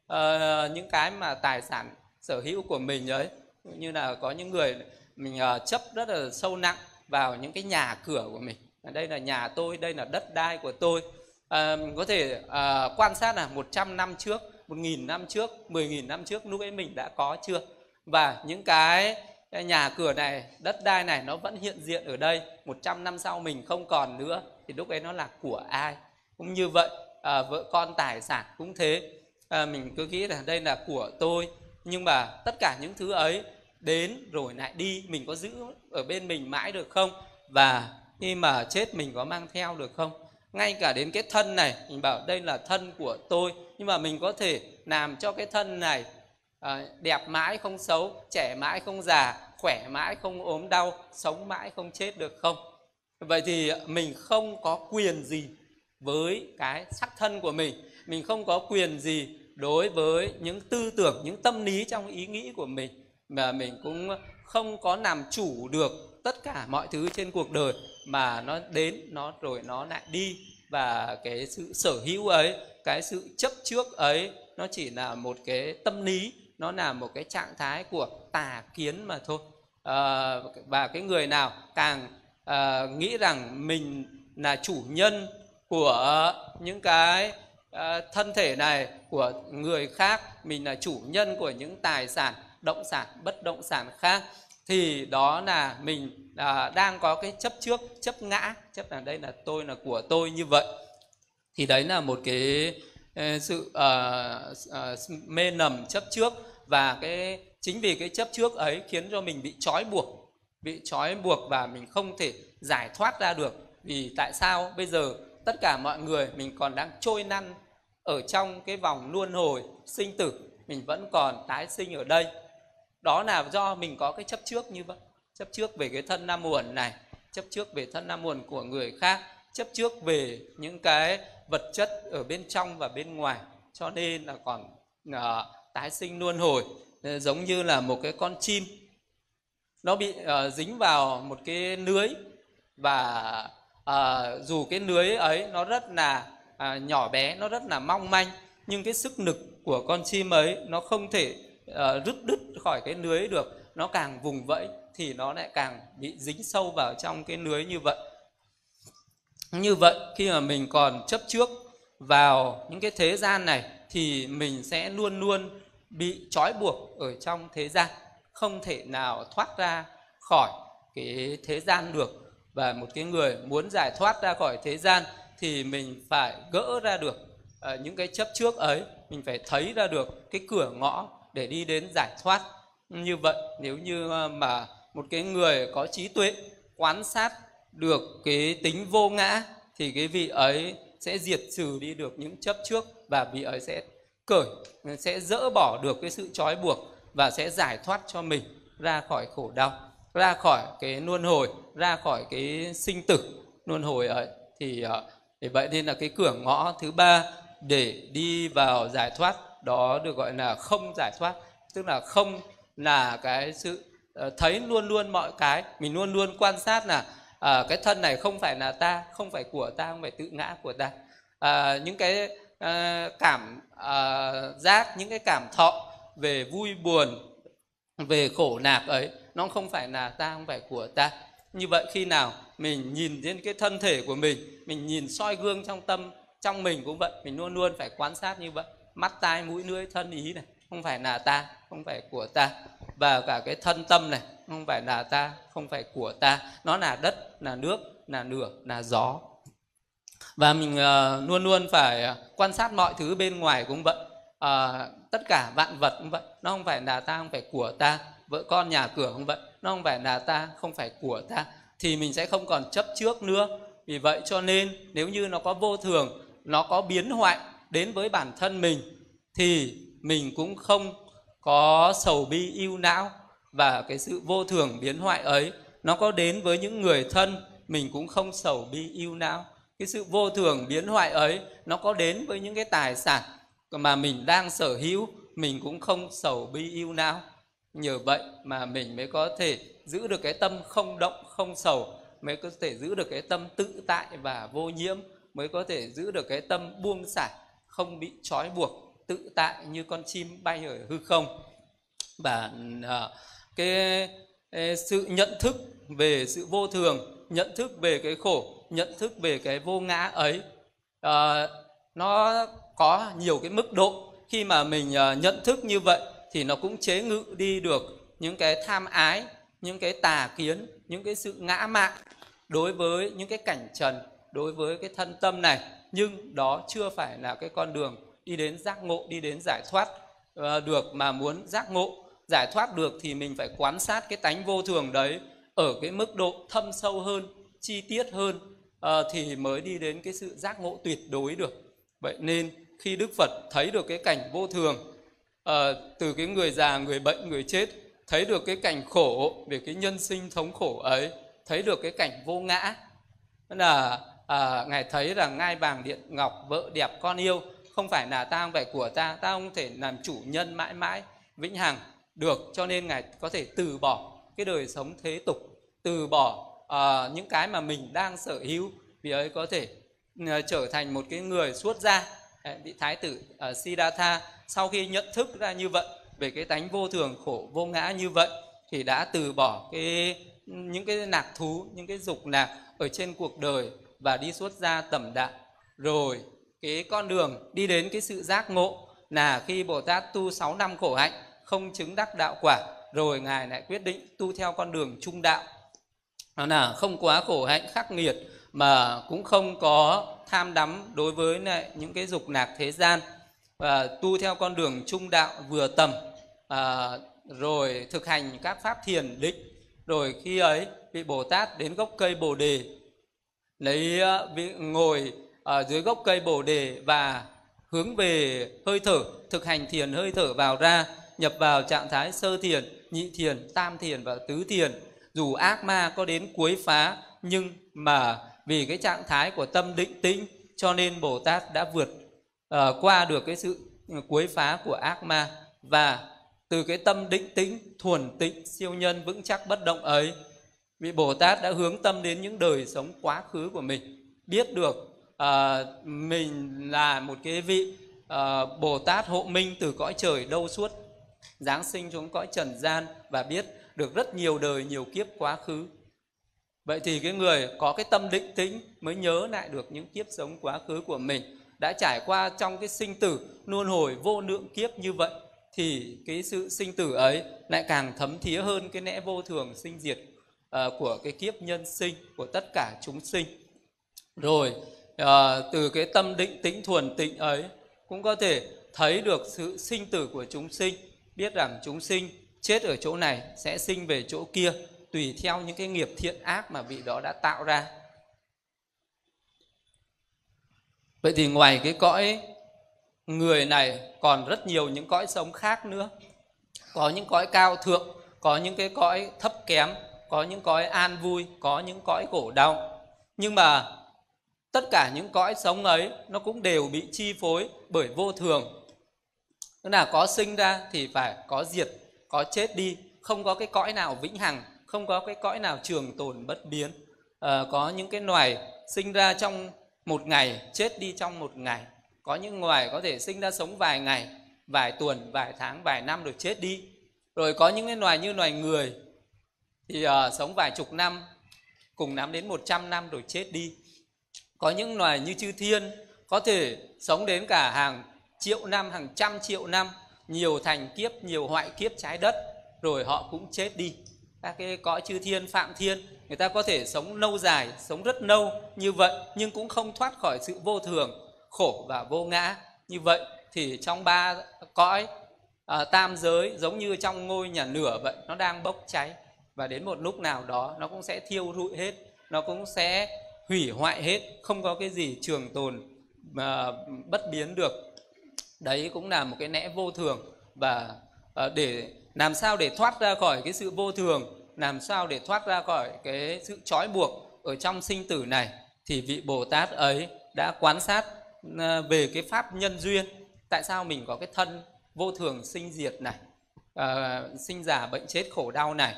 À, những cái mà tài sản sở hữu của mình ấy, như là có những người mình uh, chấp rất là sâu nặng vào những cái nhà cửa của mình. Đây là nhà tôi, đây là đất đai của tôi. À, mình có thể uh, quan sát là một trăm năm trước, một nghìn năm trước, mười nghìn năm trước lúc ấy mình đã có chưa? Và những cái nhà cửa này, đất đai này nó vẫn hiện diện ở đây. Một trăm năm sau mình không còn nữa thì lúc ấy nó là của ai? Cũng như vậy, à, vợ con tài sản cũng thế. À, mình cứ nghĩ là đây là của tôi, nhưng mà tất cả những thứ ấy đến rồi lại đi, mình có giữ ở bên mình mãi được không? Và khi mà chết mình có mang theo được không? Ngay cả đến cái thân này, mình bảo đây là thân của tôi, nhưng mà mình có thể làm cho cái thân này à, đẹp mãi không xấu, trẻ mãi không già, khỏe mãi không ốm đau, sống mãi không chết được không? Vậy thì mình không có quyền gì với cái sắc thân của mình, mình không có quyền gì đối với những tư tưởng, những tâm lý trong ý nghĩ của mình, mà mình cũng không có làm chủ được tất cả mọi thứ trên cuộc đời, mà nó đến, nó rồi nó lại đi. Và cái sự sở hữu ấy, cái sự chấp trước ấy, nó chỉ là một cái tâm lý, nó là một cái trạng thái của tà kiến mà thôi. À, và cái người nào càng à, nghĩ rằng mình là chủ nhân của những cái à, thân thể này, của người khác, mình là chủ nhân của những tài sản, động sản, bất động sản khác, thì đó là mình à, đang có cái chấp trước, chấp ngã, chấp là đây là tôi, là của tôi như vậy. Thì đấy là một cái sự uh, uh, mê nầm chấp trước. Và cái chính vì cái chấp trước ấy khiến cho mình bị trói buộc, bị trói buộc và mình không thể giải thoát ra được. Vì tại sao bây giờ tất cả mọi người mình còn đang trôi năn ở trong cái vòng luân hồi sinh tử, mình vẫn còn tái sinh ở đây. Đó là do mình có cái chấp trước như vậy, chấp trước về cái thân năm uẩn này, chấp trước về thân năm uẩn của người khác. chấp trước về những cái vật chất ở bên trong và bên ngoài, cho nên là còn uh, tái sinh luân hồi. Giống như là một cái con chim, nó bị uh, dính vào một cái lưới, và uh, dù cái lưới ấy nó rất là uh, nhỏ bé, nó rất là mong manh, nhưng cái sức lực của con chim ấy nó không thể uh, rứt đứt khỏi cái lưới được. Nó càng vùng vẫy thì nó lại càng bị dính sâu vào trong cái lưới như vậy. Như vậy khi mà mình còn chấp trước vào những cái thế gian này thì mình sẽ luôn luôn bị trói buộc ở trong thế gian, không thể nào thoát ra khỏi cái thế gian được. Và một cái người muốn giải thoát ra khỏi thế gian thì mình phải gỡ ra được uh, những cái chấp trước ấy, mình phải thấy ra được cái cửa ngõ để đi đến giải thoát. Như vậy nếu như mà một cái người có trí tuệ quan sát được cái tính vô ngã thì cái vị ấy sẽ diệt trừ đi được những chấp trước, và vị ấy sẽ cởi, sẽ dỡ bỏ được cái sự trói buộc và sẽ giải thoát cho mình ra khỏi khổ đau, ra khỏi cái luân hồi, ra khỏi cái sinh tử luân hồi ấy. Thì để vậy nên là cái cửa ngõ thứ ba để đi vào giải thoát đó được gọi là không giải thoát. Tức là không là cái sự thấy luôn luôn mọi cái, mình luôn luôn quan sát là à, cái thân này không phải là ta, không phải của ta, không phải tự ngã của ta. À, những cái à, cảm à, giác, những cái cảm thọ về vui buồn, về khổ lạc ấy, nó không phải là ta, không phải của ta. Như vậy khi nào mình nhìn đến cái thân thể của mình, mình nhìn soi gương trong tâm, trong mình cũng vậy, mình luôn luôn phải quan sát như vậy. Mắt, tai, mũi, lưỡi, thân, ý này không phải là ta, không phải của ta. Và cả cái thân tâm này không phải là ta, không phải của ta. Nó là đất, là nước, là lửa, là gió. Và mình uh, luôn luôn phải quan sát mọi thứ bên ngoài cũng vậy. Uh, tất cả vạn vật cũng vậy, nó không phải là ta, không phải của ta. Vợ con nhà cửa cũng vậy, nó không phải là ta, không phải của ta. Thì mình sẽ không còn chấp trước nữa. Vì vậy cho nên nếu như nó có vô thường, nó có biến hoại đến với bản thân mình, thì mình cũng không có sầu bi ưu não. Và cái sự vô thường biến hoại ấy nó có đến với những người thân, mình cũng không sầu bi ưu não. Cái sự vô thường biến hoại ấy nó có đến với những cái tài sản mà mình đang sở hữu, mình cũng không sầu bi ưu não. Nhờ vậy mà mình mới có thể giữ được cái tâm không động không sầu, mới có thể giữ được cái tâm tự tại và vô nhiễm, mới có thể giữ được cái tâm buông xả, không bị trói buộc, tự tại như con chim bay ở hư không. Và uh, cái, cái sự nhận thức về sự vô thường, nhận thức về cái khổ, nhận thức về cái vô ngã ấy, uh, nó có nhiều cái mức độ. Khi mà mình uh, nhận thức như vậy thì nó cũng chế ngự đi được những cái tham ái, những cái tà kiến, những cái sự ngã mạn đối với những cái cảnh trần, đối với cái thân tâm này. Nhưng đó chưa phải là cái con đường đi đến giác ngộ, đi đến giải thoát uh, được. Mà muốn giác ngộ, giải thoát được thì mình phải quan sát cái tánh vô thường đấy ở cái mức độ thâm sâu hơn, chi tiết hơn, uh, thì mới đi đến cái sự giác ngộ tuyệt đối được. Vậy nên khi Đức Phật thấy được cái cảnh vô thường, uh, từ cái người già, người bệnh, người chết, thấy được cái cảnh khổ về cái nhân sinh thống khổ ấy, thấy được cái cảnh vô ngã, là à, Ngài thấy rằng ngai vàng điện ngọc, vợ đẹp con yêu không phải là ta, không phải của ta, ta không thể làm chủ nhân mãi mãi vĩnh hằng được. Cho nên Ngài có thể từ bỏ cái đời sống thế tục, từ bỏ à, những cái mà mình đang sở hữu, vì ấy có thể à, trở thành một cái người xuất gia. Vị thái tử à, Siddhartha sau khi nhận thức ra như vậy về cái tánh vô thường khổ vô ngã như vậy thì đã từ bỏ cái những cái lạc thú, những cái dục lạc ở trên cuộc đời và đi xuất gia tầm đạo. Rồi cái con đường đi đến cái sự giác ngộ là khi Bồ Tát tu sáu năm khổ hạnh không chứng đắc đạo quả, rồi Ngài lại quyết định tu theo con đường trung đạo. Đó là không quá khổ hạnh khắc nghiệt mà cũng không có tham đắm đối với lại những cái dục lạc thế gian, và tu theo con đường trung đạo vừa tầm, à, rồi thực hành các pháp thiền định. Rồi khi ấy vị Bồ Tát đến gốc cây Bồ Đề, lấy vị ngồi ở dưới gốc cây Bồ Đề và hướng về hơi thở, thực hành thiền hơi thở vào ra, nhập vào trạng thái sơ thiền, nhị thiền, tam thiền và tứ thiền. Dù ác ma có đến quấy phá nhưng mà vì cái trạng thái của tâm định tĩnh cho nên Bồ Tát đã vượt uh, qua được cái sự quấy phá của ác ma. Và từ cái tâm định tĩnh, thuần tịnh, siêu nhân, vững chắc bất động ấy, vị Bồ Tát đã hướng tâm đến những đời sống quá khứ của mình, biết được uh, mình là một cái vị uh, Bồ Tát hộ minh từ cõi trời đâu suốt, giáng sinh xuống cõi trần gian và biết được rất nhiều đời, nhiều kiếp quá khứ. Vậy thì cái người có cái tâm định tĩnh mới nhớ lại được những kiếp sống quá khứ của mình, đã trải qua trong cái sinh tử luân hồi vô lượng kiếp như vậy, thì cái sự sinh tử ấy lại càng thấm thía hơn cái lẽ vô thường sinh diệt uh, của cái kiếp nhân sinh của tất cả chúng sinh. Rồi uh, từ cái tâm định tĩnh thuần tịnh ấy cũng có thể thấy được sự sinh tử của chúng sinh, biết rằng chúng sinh chết ở chỗ này sẽ sinh về chỗ kia, tùy theo những cái nghiệp thiện ác mà vị đó đã tạo ra. Vậy thì ngoài cái cõi người này còn rất nhiều những cõi sống khác nữa. Có những cõi cao thượng, có những cái cõi thấp kém, có những cõi an vui, có những cõi khổ đau. Nhưng mà tất cả những cõi sống ấy nó cũng đều bị chi phối bởi vô thường. Tức là có sinh ra thì phải có diệt, có chết đi. Không có cái cõi nào vĩnh hằng, không có cái cõi nào trường tồn bất biến. à, Có những cái loài sinh ra trong một ngày, chết đi trong một ngày. Có những loài có thể sinh ra sống vài ngày, vài tuần, vài tháng, vài năm rồi chết đi. Rồi có những cái loài như loài người thì uh, sống vài chục năm, cùng lắm đến một trăm năm rồi chết đi. Có những loài như chư thiên có thể sống đến cả hàng triệu năm, hàng trăm triệu năm, nhiều thành kiếp, nhiều hoại kiếp trái đất, rồi họ cũng chết đi. Các cái cõi chư thiên, phạm thiên, người ta có thể sống lâu dài, sống rất lâu như vậy, nhưng cũng không thoát khỏi sự vô thường, khổ và vô ngã. Như vậy thì trong ba cõi à, tam giới giống như trong ngôi nhà lửa vậy, nó đang bốc cháy, và đến một lúc nào đó nó cũng sẽ thiêu rụi hết, nó cũng sẽ hủy hoại hết, không có cái gì trường tồn mà bất biến được. Đấy cũng là một cái lẽ vô thường. Và à, để làm sao để thoát ra khỏi cái sự vô thường, làm sao để thoát ra khỏi cái sự trói buộc ở trong sinh tử này, thì vị Bồ Tát ấy đã quan sát về cái pháp nhân duyên. Tại sao mình có cái thân vô thường sinh diệt này, à, sinh già bệnh chết khổ đau này.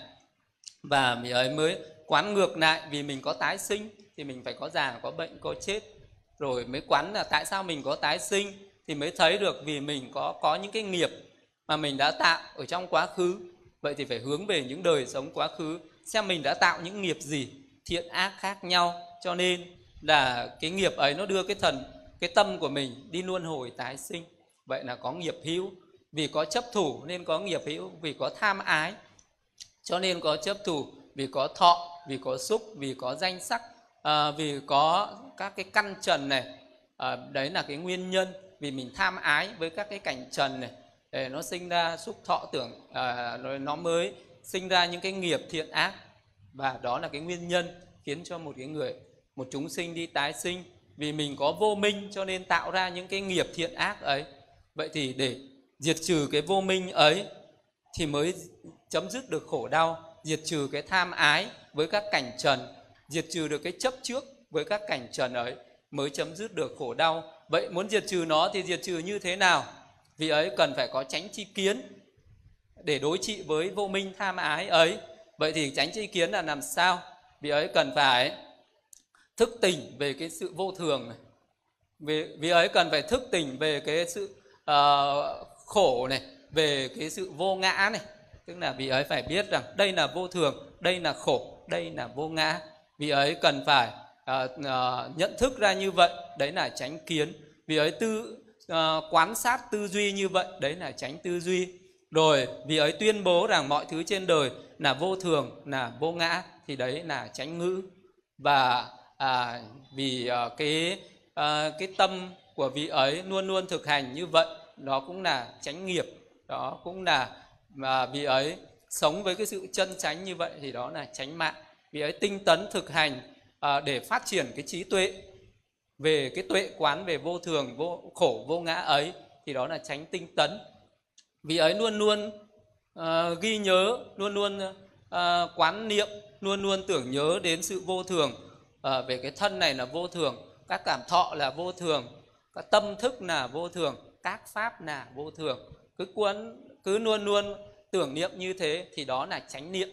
Và mình ấy mới quán ngược lại, vì mình có tái sinh thì mình phải có già, có bệnh, có chết. Rồi mới quán là tại sao mình có tái sinh, thì mới thấy được vì mình có, có những cái nghiệp mà mình đã tạo ở trong quá khứ. Vậy thì phải hướng về những đời sống quá khứ, xem mình đã tạo những nghiệp gì, thiện ác khác nhau. Cho nên là cái nghiệp ấy nó đưa cái thần, cái tâm của mình đi luân hồi tái sinh. Vậy là có nghiệp hữu. Vì có chấp thủ nên có nghiệp hữu, vì có tham ái cho nên có chấp thủ, vì có thọ, vì có xúc, vì có danh sắc, à, vì có các cái căn trần này. À, đấy là cái nguyên nhân. Vì mình tham ái với các cái cảnh trần này, để nó sinh ra xúc thọ tưởng, à, rồi nó mới sinh ra những cái nghiệp thiện ác. Và đó là cái nguyên nhân khiến cho một cái người, một chúng sinh đi tái sinh. Vì mình có vô minh cho nên tạo ra những cái nghiệp thiện ác ấy. Vậy thì để diệt trừ cái vô minh ấy thì mới chấm dứt được khổ đau. Diệt trừ cái tham ái với các cảnh trần, diệt trừ được cái chấp trước với các cảnh trần ấy, mới chấm dứt được khổ đau. Vậy muốn diệt trừ nó thì diệt trừ như thế nào? Vì ấy cần phải có chánh tri kiến để đối trị với vô minh tham ái ấy. Vậy thì chánh tri kiến là làm sao? Vì ấy cần phải thức tỉnh về cái sự vô thường này. Vì, vì ấy cần phải thức tỉnh về cái sự uh, khổ này, về cái sự vô ngã này. Tức là vì ấy phải biết rằng đây là vô thường, đây là khổ, đây là vô ngã. Vì ấy cần phải uh, uh, nhận thức ra như vậy, đấy là chánh kiến. Vì ấy tư uh, quán sát tư duy như vậy, đấy là chánh tư duy. Rồi vì ấy tuyên bố rằng mọi thứ trên đời là vô thường, là vô ngã, thì đấy là chánh ngữ. Và à, vì uh, cái, uh, cái tâm của vị ấy luôn luôn thực hành như vậy, đó cũng là chánh nghiệp. Đó cũng là mà vị ấy sống với cái sự chân chánh như vậy, thì đó là chánh mạng. Vị ấy tinh tấn thực hành à, để phát triển cái trí tuệ, về cái tuệ quán về vô thường, vô khổ, vô ngã ấy, thì đó là chánh tinh tấn. Vị ấy luôn luôn uh, ghi nhớ, luôn luôn uh, quán niệm, luôn luôn tưởng nhớ đến sự vô thường à, về cái thân này là vô thường, các cảm thọ là vô thường, các tâm thức là vô thường, các pháp là vô thường. Cứ cuốn cứ luôn luôn tưởng niệm như thế thì đó là chánh niệm.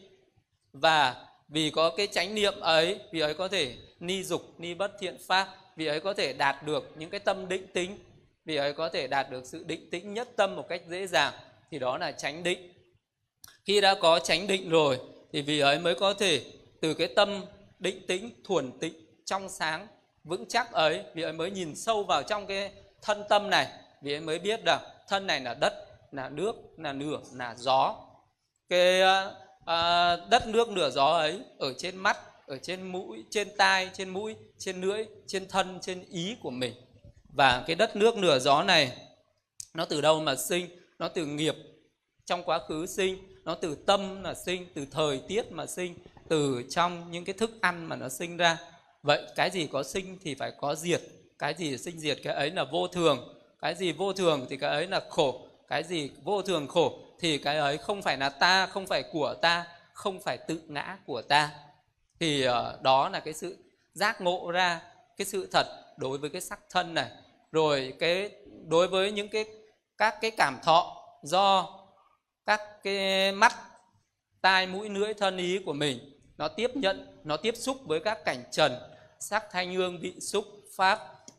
Và vì có cái chánh niệm ấy, vì ấy có thể ni dục ni bất thiện pháp, vì ấy có thể đạt được những cái tâm định tĩnh, vì ấy có thể đạt được sự định tĩnh nhất tâm một cách dễ dàng, thì đó là chánh định. Khi đã có chánh định rồi thì vì ấy mới có thể từ cái tâm định tĩnh, thuần tịnh, trong sáng, vững chắc ấy, vì ấy mới nhìn sâu vào trong cái thân tâm này, vì ấy mới biết rằng thân này là đất, là nước, là lửa, là gió. Cái à, đất nước lửa gió ấy ở trên mắt, ở trên mũi, trên tai, trên mũi, trên lưỡi, trên thân, trên ý của mình. Và cái đất nước lửa gió này nó từ đâu mà sinh? Nó từ nghiệp trong quá khứ sinh, nó từ tâm mà sinh, từ thời tiết mà sinh, từ trong những cái thức ăn mà nó sinh ra. Vậy cái gì có sinh thì phải có diệt, cái gì sinh diệt cái ấy là vô thường, cái gì vô thường thì cái ấy là khổ, cái gì vô thường khổ thì cái ấy không phải là ta, không phải của ta, không phải tự ngã của ta. Thì uh, đó là cái sự giác ngộ ra cái sự thật đối với cái sắc thân này. Rồi cái đối với những cái các cái cảm thọ do các cái mắt, tai, mũi, lưỡi, thân, ý của mình nó tiếp nhận, nó tiếp xúc với các cảnh trần, sắc, thanh, hương, vị, xúc, pháp,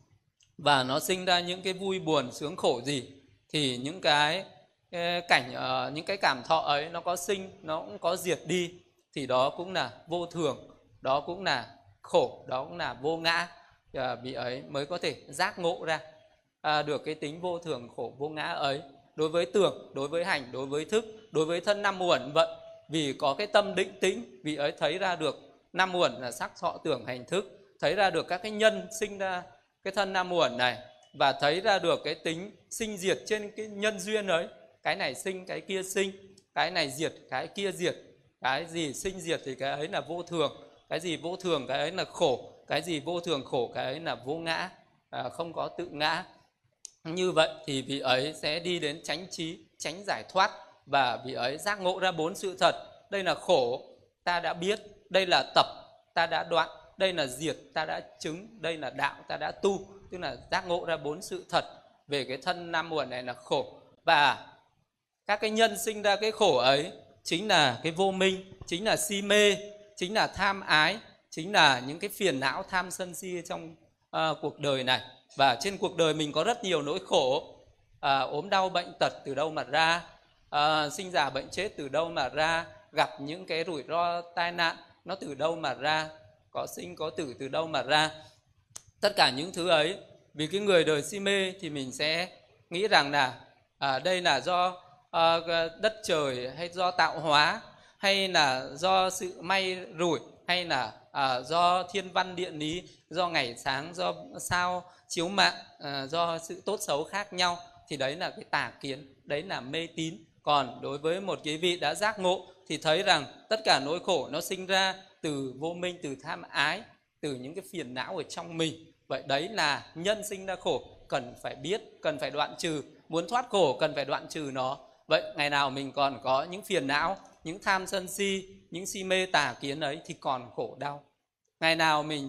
và nó sinh ra những cái vui buồn, sướng, khổ gì, thì những cái, cái cảnh uh, những cái cảm thọ ấy nó có sinh, nó cũng có diệt đi, thì đó cũng là vô thường, đó cũng là khổ, đó cũng là vô ngã. À, vì ấy mới có thể giác ngộ ra à, được cái tính vô thường, khổ, vô ngã ấy. Đối với tưởng, đối với hành, đối với thức, đối với thân năm uẩn vận, vì có cái tâm định tĩnh, vì ấy thấy ra được năm uẩn là sắc, thọ, tưởng, hành, thức, thấy ra được các cái nhân sinh ra cái thân năm uẩn này, và thấy ra được cái tính sinh diệt trên cái nhân duyên ấy. Cái này sinh, cái kia sinh, cái này diệt, cái kia diệt. Cái gì sinh diệt thì cái ấy là vô thường, cái gì vô thường cái ấy là khổ, cái gì vô thường khổ cái ấy là vô ngã, à, không có tự ngã. Như vậy thì vị ấy sẽ đi đến chánh trí, chánh giải thoát, và vị ấy giác ngộ ra bốn sự thật. Đây là khổ, ta đã biết. Đây là tập, ta đã đoạn. Đây là diệt, ta đã chứng. Đây là đạo, ta đã tu. Tức là giác ngộ ra bốn sự thật về cái thân năm uẩn này là khổ. Và các cái nhân sinh ra cái khổ ấy chính là cái vô minh, chính là si mê, chính là tham ái, chính là những cái phiền não tham sân si trong uh, cuộc đời này. Và trên cuộc đời mình có rất nhiều nỗi khổ, à, ốm đau bệnh tật từ đâu mà ra, à, sinh già bệnh chết từ đâu mà ra, gặp những cái rủi ro tai nạn nó từ đâu mà ra, có sinh có tử từ đâu mà ra. Tất cả những thứ ấy, vì cái người đời si mê thì mình sẽ nghĩ rằng là à, đây là do à, đất trời, hay do tạo hóa, hay là do sự may rủi, hay là à, do thiên văn địa lý, do ngày sáng, do sao chiếu mạng, à, do sự tốt xấu khác nhau. Thì đấy là cái tà kiến, đấy là mê tín. Còn đối với một cái vị đã giác ngộ thì thấy rằng tất cả nỗi khổ nó sinh ra từ vô minh, từ tham ái, từ những cái phiền não ở trong mình. Vậy đấy là nhân sinh ra khổ, cần phải biết, cần phải đoạn trừ. Muốn thoát khổ cần phải đoạn trừ nó. Vậy ngày nào mình còn có những phiền não, những tham sân si, những si mê tà kiến ấy thì còn khổ đau. Ngày nào mình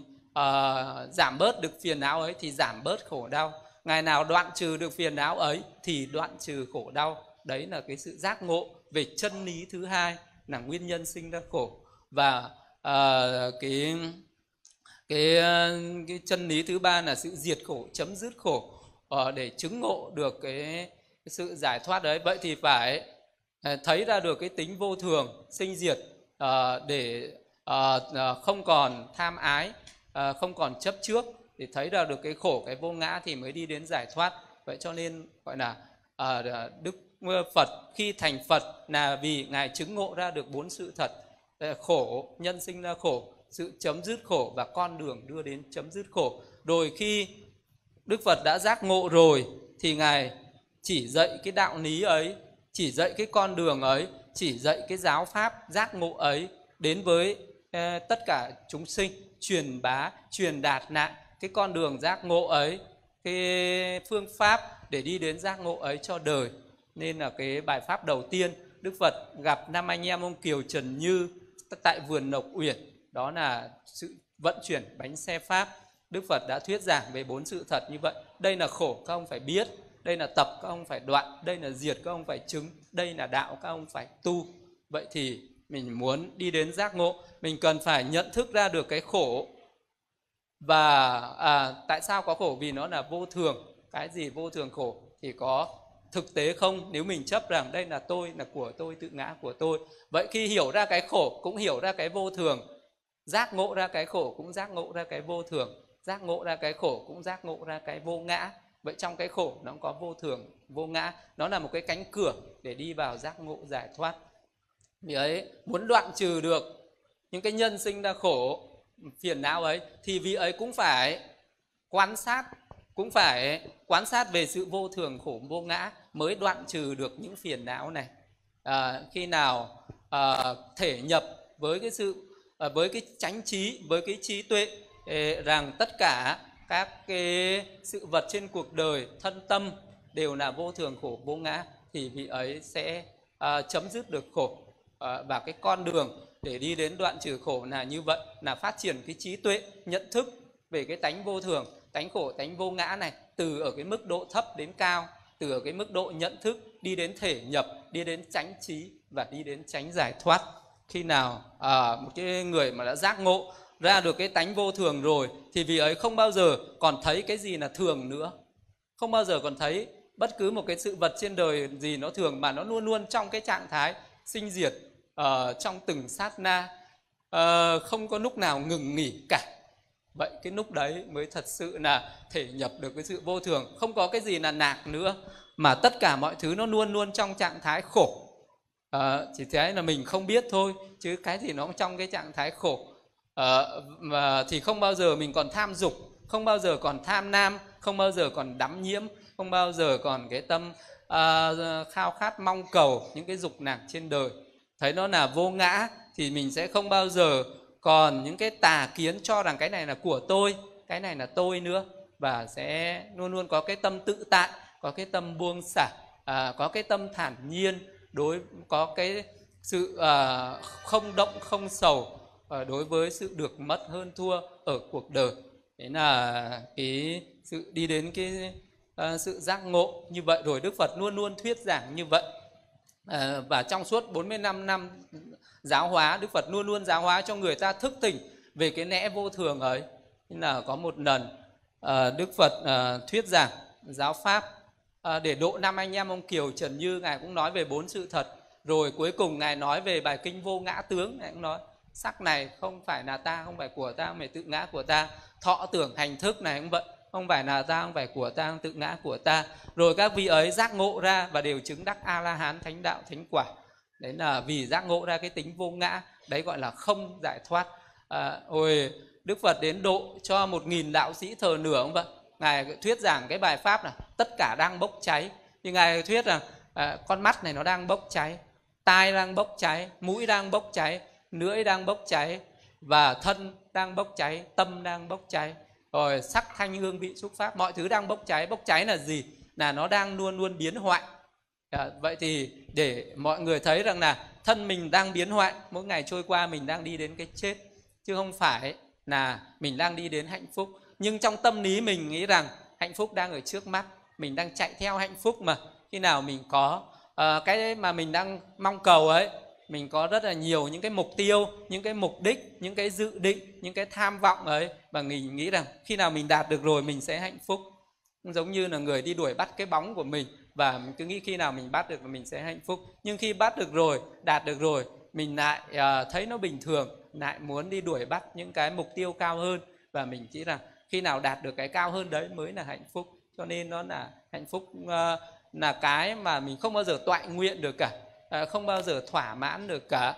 uh, giảm bớt được phiền não ấy thì giảm bớt khổ đau. Ngày nào đoạn trừ được phiền não ấy thì đoạn trừ khổ đau. Đấy là cái sự giác ngộ về chân lý thứ hai, là nguyên nhân sinh ra khổ. Và uh, cái, cái, uh, cái chân lý thứ ba là sự diệt khổ, chấm dứt khổ. uh, Để chứng ngộ được cái, cái sự giải thoát đấy. Vậy thì phải uh, thấy ra được cái tính vô thường, sinh diệt, uh, để uh, uh, không còn tham ái, uh, không còn chấp trước, để thấy ra được cái khổ, cái vô ngã thì mới đi đến giải thoát. Vậy cho nên gọi là uh, Đức Phật khi thành Phật là vì Ngài chứng ngộ ra được bốn sự thật: khổ, nhân sinh ra khổ, sự chấm dứt khổ và con đường đưa đến chấm dứt khổ. Rồi khi Đức Phật đã giác ngộ rồi thì Ngài chỉ dạy cái đạo lý ấy, chỉ dạy cái con đường ấy, chỉ dạy cái giáo pháp giác ngộ ấy đến với eh, tất cả chúng sinh, truyền bá, truyền đạt lại cái con đường giác ngộ ấy, cái phương pháp để đi đến giác ngộ ấy cho đời. Nên là cái bài pháp đầu tiên Đức Phật gặp năm anh em ông Kiều Trần Như tại vườn Lộc Uyển, đó là sự vận chuyển bánh xe Pháp. Đức Phật đã thuyết giảng về bốn sự thật như vậy. Đây là khổ, các ông phải biết. Đây là tập, các ông phải đoạn. Đây là diệt, các ông phải chứng. Đây là đạo, các ông phải tu. Vậy thì mình muốn đi đến giác ngộ, mình cần phải nhận thức ra được cái khổ. Và à, tại sao có khổ? Vì nó là vô thường. Cái gì vô thường khổ thì có thực tế không? Nếu mình chấp rằng đây là tôi, là của tôi, tự ngã của tôi. Vậy khi hiểu ra cái khổ cũng hiểu ra cái vô thường. Giác ngộ ra cái khổ cũng giác ngộ ra cái vô thường. Giác ngộ ra cái khổ cũng giác ngộ ra cái vô ngã. Vậy trong cái khổ nó có vô thường, vô ngã. Nó là một cái cánh cửa để đi vào giác ngộ giải thoát. Vì ấy muốn đoạn trừ được những cái nhân sinh ra khổ, phiền não ấy, thì vì ấy cũng phải quan sát, cũng phải quan sát về sự vô thường khổ vô ngã mới đoạn trừ được những phiền não này. À, khi nào à, thể nhập với cái sự à, với cái chánh trí, với cái trí tuệ eh, rằng tất cả các cái sự vật trên cuộc đời, thân tâm đều là vô thường khổ vô ngã, thì vị ấy sẽ à, chấm dứt được khổ. À, và cái con đường để đi đến đoạn trừ khổ là như vậy, là phát triển cái trí tuệ, nhận thức về cái tánh vô thường, tánh khổ, tánh vô ngã này, từ ở cái mức độ thấp đến cao, từ ở cái mức độ nhận thức đi đến thể nhập, đi đến chánh trí và đi đến chánh giải thoát. Khi nào à, một cái người mà đã giác ngộ ra được cái tánh vô thường rồi, thì vì ấy không bao giờ còn thấy cái gì là thường nữa, không bao giờ còn thấy bất cứ một cái sự vật trên đời gì nó thường, mà nó luôn luôn trong cái trạng thái sinh diệt uh, trong từng sát na, uh, không có lúc nào ngừng nghỉ cả. Vậy cái lúc đấy mới thật sự là thể nhập được cái sự vô thường, không có cái gì là nạc nữa, mà tất cả mọi thứ nó luôn luôn trong trạng thái khổ. À, chỉ thế là mình không biết thôi, chứ cái gì nó trong cái trạng thái khổ. À, mà thì không bao giờ mình còn tham dục, không bao giờ còn tham nam, không bao giờ còn đắm nhiễm, không bao giờ còn cái tâm à, khao khát mong cầu những cái dục lạc trên đời. Thấy nó là vô ngã thì mình sẽ không bao giờ còn những cái tà kiến cho rằng cái này là của tôi, cái này là tôi nữa, và sẽ luôn luôn có cái tâm tự tại, có cái tâm buông xả, à, có cái tâm thản nhiên, đối có cái sự à, không động không sầu à, đối với sự được mất hơn thua ở cuộc đời. Đấy là cái sự đi đến cái à, sự giác ngộ như vậy. Rồi Đức Phật luôn luôn thuyết giảng như vậy. À, và trong suốt bốn mươi lăm năm giáo hóa, Đức Phật luôn luôn giáo hóa cho người ta thức tỉnh về cái lẽ vô thường ấy. Nên là có một lần à, Đức Phật à, thuyết giảng giáo pháp à, để độ năm anh em ông Kiều Trần Như, Ngài cũng nói về bốn sự thật. Rồi cuối cùng Ngài nói về bài kinh Vô Ngã Tướng. Ngài cũng nói sắc này không phải là ta, không phải của ta, không phải tự ngã của ta. Thọ tưởng hành thức này cũng vậy, không phải là ta, không phải của ta, không tự ngã của ta. Rồi các vị ấy giác ngộ ra và đều chứng đắc A-la-hán, thánh đạo, thánh quả. Đấy là vì giác ngộ ra cái tính vô ngã. Đấy gọi là không giải thoát. à, Ôi Đức Phật đến độ cho một nghìn đạo sĩ thờ nửa không vậy. Ngài thuyết giảng cái bài pháp là tất cả đang bốc cháy. Thì Ngài thuyết rằng à, con mắt này nó đang bốc cháy, tai đang bốc cháy, mũi đang bốc cháy, lưỡi đang bốc cháy, và thân đang bốc cháy, tâm đang bốc cháy, rồi sắc thanh hương vị xúc pháp, mọi thứ đang bốc cháy. Bốc cháy là gì? Là nó đang luôn luôn biến hoại. À, vậy thì để mọi người thấy rằng là thân mình đang biến hoại, mỗi ngày trôi qua mình đang đi đến cái chết, chứ không phải là mình đang đi đến hạnh phúc. Nhưng trong tâm lý mình nghĩ rằng hạnh phúc đang ở trước mắt, mình đang chạy theo hạnh phúc mà. Khi nào mình có uh, cái mà mình đang mong cầu ấy, mình có rất là nhiều những cái mục tiêu, những cái mục đích, những cái dự định, những cái tham vọng ấy, và mình nghĩ rằng khi nào mình đạt được rồi mình sẽ hạnh phúc. Giống như là người đi đuổi bắt cái bóng của mình, và mình cứ nghĩ khi nào mình bắt được là mình sẽ hạnh phúc. Nhưng khi bắt được rồi, đạt được rồi, mình lại uh, thấy nó bình thường, lại muốn đi đuổi bắt những cái mục tiêu cao hơn, và mình nghĩ rằng khi nào đạt được cái cao hơn đấy mới là hạnh phúc. Cho nên nó là hạnh phúc uh, là cái mà mình không bao giờ toại nguyện được cả, uh, không bao giờ thỏa mãn được cả.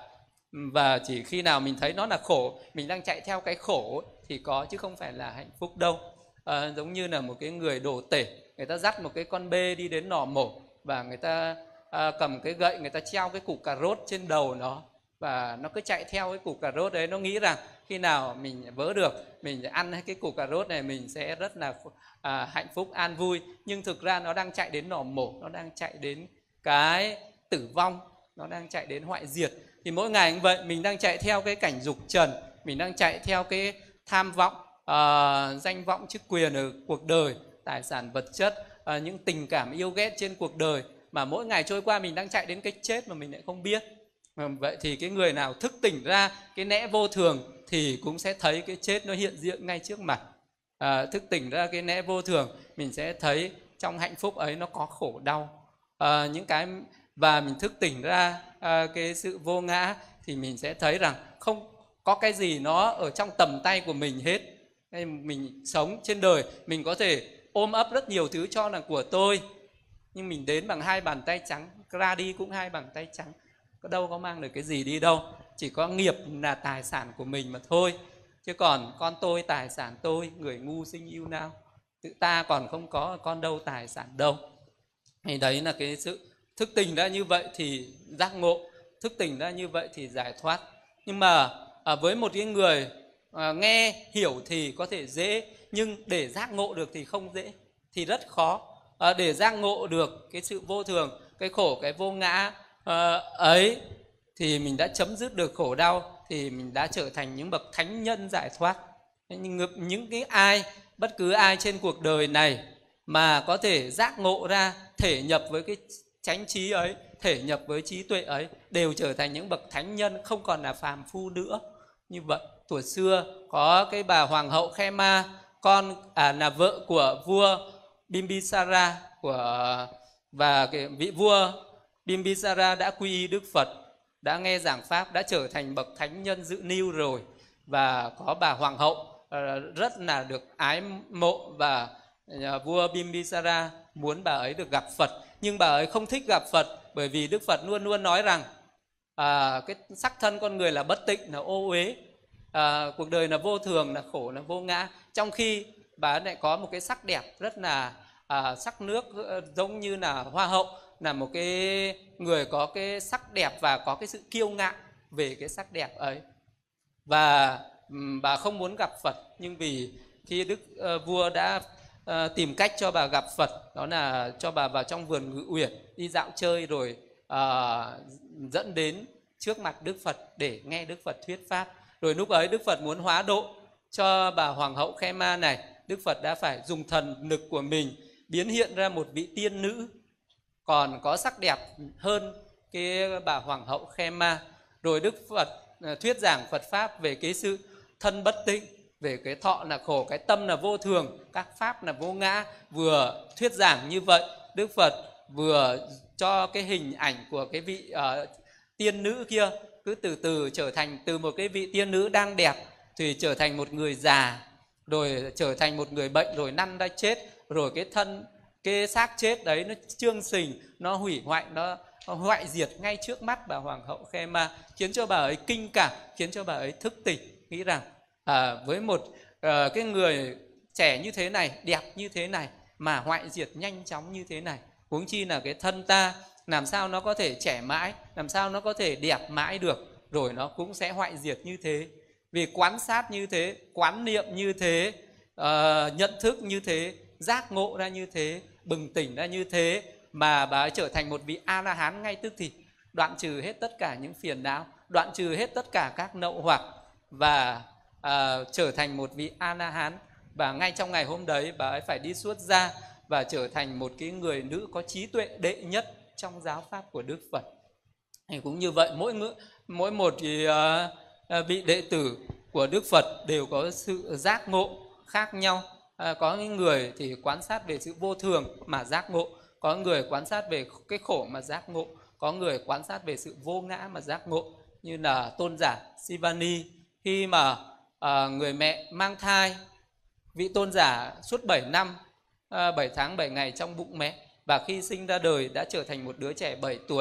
Và chỉ khi nào mình thấy nó là khổ, mình đang chạy theo cái khổ thì có, chứ không phải là hạnh phúc đâu. À, giống như là một cái người đổ tể, người ta dắt một cái con bê đi đến lò mổ, và người ta à, cầm cái gậy, người ta treo cái củ cà rốt trên đầu nó, và nó cứ chạy theo cái củ cà rốt đấy. Nó nghĩ rằng khi nào mình vớ được, mình sẽ ăn cái củ cà rốt này, mình sẽ rất là à, hạnh phúc, an vui. Nhưng thực ra nó đang chạy đến lò mổ, nó đang chạy đến cái tử vong, nó đang chạy đến hoại diệt. Thì mỗi ngày như vậy, mình đang chạy theo cái cảnh dục trần, mình đang chạy theo cái tham vọng uh, danh vọng chức quyền ở cuộc đời, tài sản vật chất, uh, những tình cảm yêu ghét trên cuộc đời, mà mỗi ngày trôi qua mình đang chạy đến cái chết mà mình lại không biết. Vậy thì cái người nào thức tỉnh ra cái nẽ vô thường thì cũng sẽ thấy cái chết nó hiện diện ngay trước mặt. À, thức tỉnh ra cái nẽ vô thường, mình sẽ thấy trong hạnh phúc ấy nó có khổ đau. À, những cái và mình thức tỉnh ra à, cái sự vô ngã thì mình sẽ thấy rằng không có cái gì nó ở trong tầm tay của mình hết. Mình sống trên đời, mình có thể ôm ấp rất nhiều thứ cho là của tôi, nhưng mình đến bằng hai bàn tay trắng, ra đi cũng hai bàn tay trắng, có đâu có mang được cái gì đi đâu. Chỉ có nghiệp là tài sản của mình mà thôi. Chứ còn con tôi, tài sản tôi, người ngu sinh yêu nào. Tự ta còn không có, con đâu tài sản đâu. Thì đấy là cái sự thức tỉnh ra như vậy thì giác ngộ, thức tỉnh ra như vậy thì giải thoát. Nhưng mà à, với một cái người à, nghe hiểu thì có thể dễ, nhưng để giác ngộ được thì không dễ, thì rất khó. À, để giác ngộ được cái sự vô thường, cái khổ, cái vô ngã à, ấy thì mình đã chấm dứt được khổ đau, thì mình đã trở thành những bậc thánh nhân giải thoát. Nhưng những cái ai, bất cứ ai trên cuộc đời này mà có thể giác ngộ ra, thể nhập với cái chánh trí ấy, thể nhập với trí tuệ ấy, đều trở thành những bậc thánh nhân, không còn là phàm phu nữa. Như vậy, thuở xưa có cái bà hoàng hậu Khema, con à, là vợ của vua Bimbisara của và cái vị vua Bimbisara đã quy y Đức Phật, đã nghe giảng pháp, đã trở thành bậc thánh nhân dự niu rồi. Và có bà hoàng hậu rất là được ái mộ, và vua Bimbisara muốn bà ấy được gặp Phật, nhưng bà ấy không thích gặp Phật, bởi vì Đức Phật luôn luôn nói rằng à, cái sắc thân con người là bất tịnh, là ô uế, à, cuộc đời là vô thường, là khổ, là vô ngã. Trong khi bà ấy lại có một cái sắc đẹp rất là à, sắc nước, giống như là hoa hậu, là một cái người có cái sắc đẹp và có cái sự kiêu ngạo về cái sắc đẹp ấy. Và um, bà không muốn gặp Phật, nhưng vì khi Đức uh, vua đã uh, tìm cách cho bà gặp Phật, đó là cho bà vào trong vườn Ngự Uyển đi dạo chơi, rồi uh, dẫn đến trước mặt Đức Phật để nghe Đức Phật thuyết pháp. Rồi lúc ấy Đức Phật muốn hóa độ cho bà hoàng hậu Khema này, Đức Phật đã phải dùng thần lực của mình biến hiện ra một vị tiên nữ còn có sắc đẹp hơn cái bà hoàng hậu Khema. Rồi Đức Phật thuyết giảng Phật pháp về cái sự thân bất tịnh, về cái thọ là khổ, cái tâm là vô thường, các pháp là vô ngã. Vừa thuyết giảng như vậy, Đức Phật vừa cho cái hình ảnh của cái vị uh, tiên nữ kia cứ từ từ trở thành, từ một cái vị tiên nữ đang đẹp thì trở thành một người già, rồi trở thành một người bệnh, rồi năn ra chết, rồi cái thân, cái xác chết đấy nó chương sình, nó hủy hoại, nó, nó hoại diệt ngay trước mắt bà hoàng hậu Khema, khiến cho bà ấy kinh cảm, khiến cho bà ấy thức tỉnh, nghĩ rằng à, với một à, cái người trẻ như thế này, đẹp như thế này mà hoại diệt nhanh chóng như thế này, huống chi là cái thân ta làm sao nó có thể trẻ mãi, làm sao nó có thể đẹp mãi được, rồi nó cũng sẽ hoại diệt như thế. Vì quán sát như thế, quán niệm như thế, uh, nhận thức như thế, giác ngộ ra như thế, bừng tỉnh ra như thế, mà bà ấy trở thành một vị A-la-hán ngay tức thì, đoạn trừ hết tất cả những phiền não, đoạn trừ hết tất cả các nậu hoặc, và uh, trở thành một vị A-la-hán. Và ngay trong ngày hôm đấy bà ấy phải đi xuất gia và trở thành một cái người nữ có trí tuệ đệ nhất trong giáo pháp của Đức Phật. Thì cũng như vậy, mỗi ngữ, mỗi một cái, uh, vị đệ tử của Đức Phật đều có sự giác ngộ khác nhau. À, có những người thì quan sát về sự vô thường mà giác ngộ, có người quan sát về cái khổ mà giác ngộ, có người quan sát về sự vô ngã mà giác ngộ. Như là tôn giả Sivani, khi mà à, người mẹ mang thai, vị tôn giả suốt bảy năm, à, bảy tháng bảy ngày trong bụng mẹ, và khi sinh ra đời đã trở thành một đứa trẻ bảy tuổi.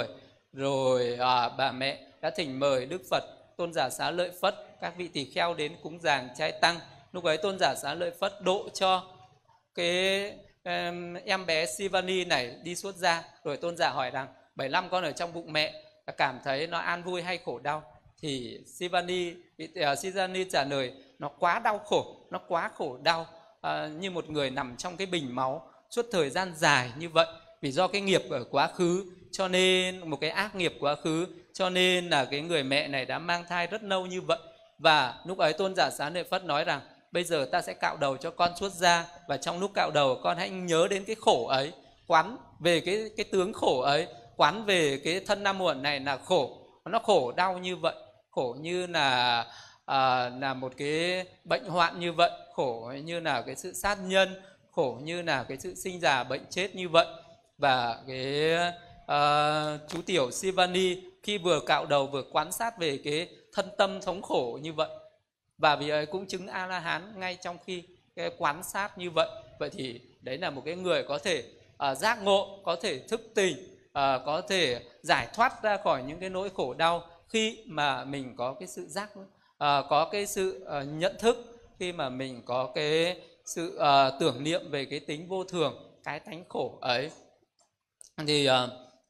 Rồi à, bà mẹ đã thỉnh mời Đức Phật, tôn giả Xá Lợi Phất, các vị tỳ kheo đến cúng dường trai tăng. Lúc ấy tôn giả Xá Lợi Phất độ cho cái um, em bé Sivani này đi xuất gia. Rồi tôn giả hỏi rằng bảy năm con ở trong bụng mẹ cảm thấy nó an vui hay khổ đau? Thì Sivani, uh, Sivani trả lời nó quá đau khổ, nó quá khổ đau, uh, như một người nằm trong cái bình máu suốt thời gian dài như vậy. Vì do cái nghiệp ở quá khứ, cho nên một cái ác nghiệp quá khứ, cho nên là cái người mẹ này đã mang thai rất lâu như vậy. Và lúc ấy tôn giả Xá Lợi Phất nói rằng bây giờ ta sẽ cạo đầu cho con xuất gia, và trong lúc cạo đầu con hãy nhớ đến cái khổ ấy, quán về cái cái tướng khổ ấy, quán về cái thân năm uẩn này là khổ, nó khổ đau như vậy, khổ như là à, là một cái bệnh hoạn như vậy, khổ như là cái sự sát nhân, khổ như là cái sự sinh già bệnh chết như vậy. Và cái à, chú tiểu Sivani khi vừa cạo đầu vừa quan sát về cái thân tâm thống khổ như vậy, và vì ấy cũng chứng A La Hán ngay trong khi cái quan sát như vậy. Vậy thì đấy là một cái người có thể à, giác ngộ, có thể thức tỉnh, à, có thể giải thoát ra khỏi những cái nỗi khổ đau khi mà mình có cái sự giác, à, có cái sự à, nhận thức, khi mà mình có cái sự à, tưởng niệm về cái tính vô thường, cái tánh khổ ấy. Thì à,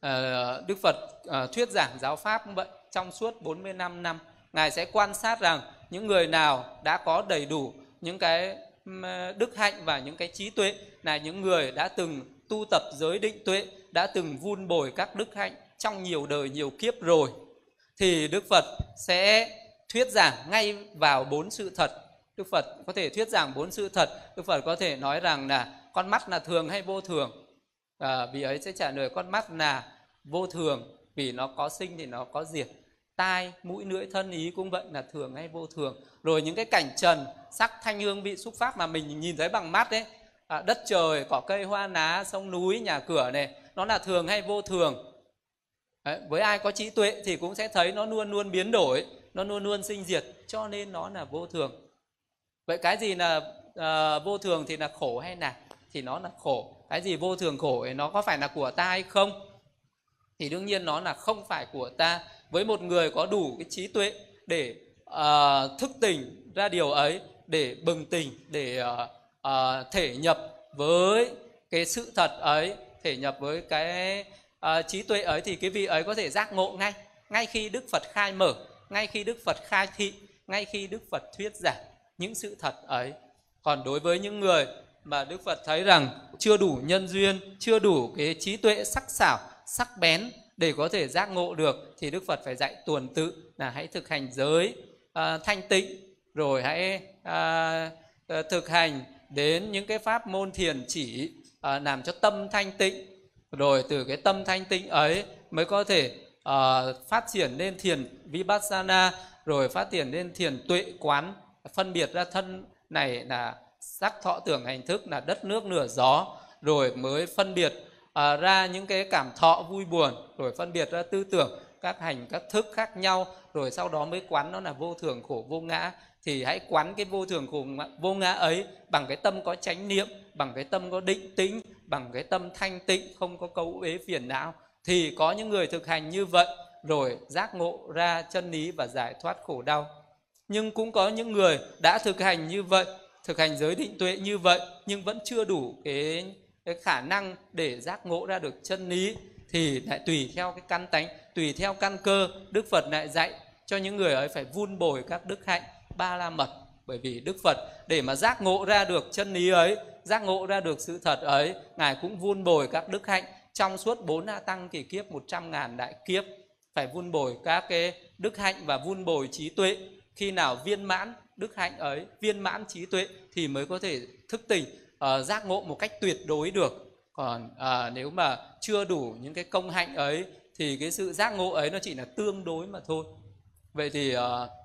à, Đức Phật à, thuyết giảng giáo pháp cũng vậy, trong suốt bốn mươi lăm năm Ngài sẽ quan sát rằng những người nào đã có đầy đủ những cái đức hạnh và những cái trí tuệ, là những người đã từng tu tập giới định tuệ, đã từng vun bồi các đức hạnh trong nhiều đời nhiều kiếp rồi, thì Đức Phật sẽ thuyết giảng ngay vào bốn sự thật. Đức Phật có thể thuyết giảng bốn sự thật. Đức Phật có thể nói rằng là con mắt là thường hay vô thường. À, vì ấy sẽ trả lời con mắt là vô thường, vì nó có sinh thì nó có diệt. Tai, mũi, lưỡi, thân, ý cũng vậy, là thường hay vô thường. Rồi những cái cảnh trần, sắc, thanh, hương, vị, xúc, pháp mà mình nhìn thấy bằng mắt đấy, à, đất trời, cỏ cây, hoa lá, sông núi, nhà cửa này, nó là thường hay vô thường. Đấy, với ai có trí tuệ thì cũng sẽ thấy nó luôn luôn biến đổi, nó luôn luôn sinh diệt, cho nên nó là vô thường. Vậy cái gì là uh, vô thường thì là khổ hay là? Thì nó là khổ. Cái gì vô thường khổ thì nó có phải là của ta hay không? Thì đương nhiên nó là không phải của ta. Với một người có đủ cái trí tuệ để uh, thức tỉnh ra điều ấy, để bừng tỉnh, để uh, uh, thể nhập với cái sự thật ấy, thể nhập với cái uh, trí tuệ ấy, thì cái vị ấy có thể giác ngộ ngay, ngay khi Đức Phật khai mở, ngay khi Đức Phật khai thị, ngay khi Đức Phật thuyết giảng những sự thật ấy. Còn đối với những người mà Đức Phật thấy rằng chưa đủ nhân duyên, chưa đủ cái trí tuệ sắc sảo, sắc bén để có thể giác ngộ được, thì Đức Phật phải dạy tuần tự là hãy thực hành giới à, thanh tịnh, rồi hãy à, thực hành đến những cái pháp môn thiền chỉ à, làm cho tâm thanh tịnh, rồi từ cái tâm thanh tịnh ấy mới có thể à, phát triển lên thiền Vipassana, rồi phát triển lên thiền tuệ quán, phân biệt ra thân này là sắc thọ tưởng hành thức, là đất nước lửa gió, rồi mới phân biệt à, ra những cái cảm thọ vui buồn, rồi phân biệt ra tư tưởng, các hành các thức khác nhau, rồi sau đó mới quán nó là vô thường khổ vô ngã. Thì hãy quán cái vô thường khổ vô ngã ấy bằng cái tâm có chánh niệm, bằng cái tâm có định tĩnh, bằng cái tâm thanh tịnh, không có cấu uế phiền não. Thì có những người thực hành như vậy rồi giác ngộ ra chân lý và giải thoát khổ đau. Nhưng cũng có những người đã thực hành như vậy, thực hành giới định tuệ như vậy, nhưng vẫn chưa đủ cái, cái khả năng để giác ngộ ra được chân lý, thì lại tùy theo cái căn tánh, tùy theo căn cơ, Đức Phật lại dạy cho những người ấy phải vun bồi các đức hạnh ba la mật. Bởi vì Đức Phật để mà giác ngộ ra được chân lý ấy, giác ngộ ra được sự thật ấy, Ngài cũng vun bồi các đức hạnh trong suốt bốn A Tăng kỳ kiếp, một trăm ngàn đại kiếp. Phải vun bồi các cái đức hạnh và vun bồi trí tuệ. Khi nào viên mãn đức hạnh ấy, viên mãn trí tuệ thì mới có thể thức tỉnh, uh, giác ngộ một cách tuyệt đối được. Còn uh, nếu mà chưa đủ những cái công hạnh ấy thì cái sự giác ngộ ấy nó chỉ là tương đối mà thôi. Vậy thì uh,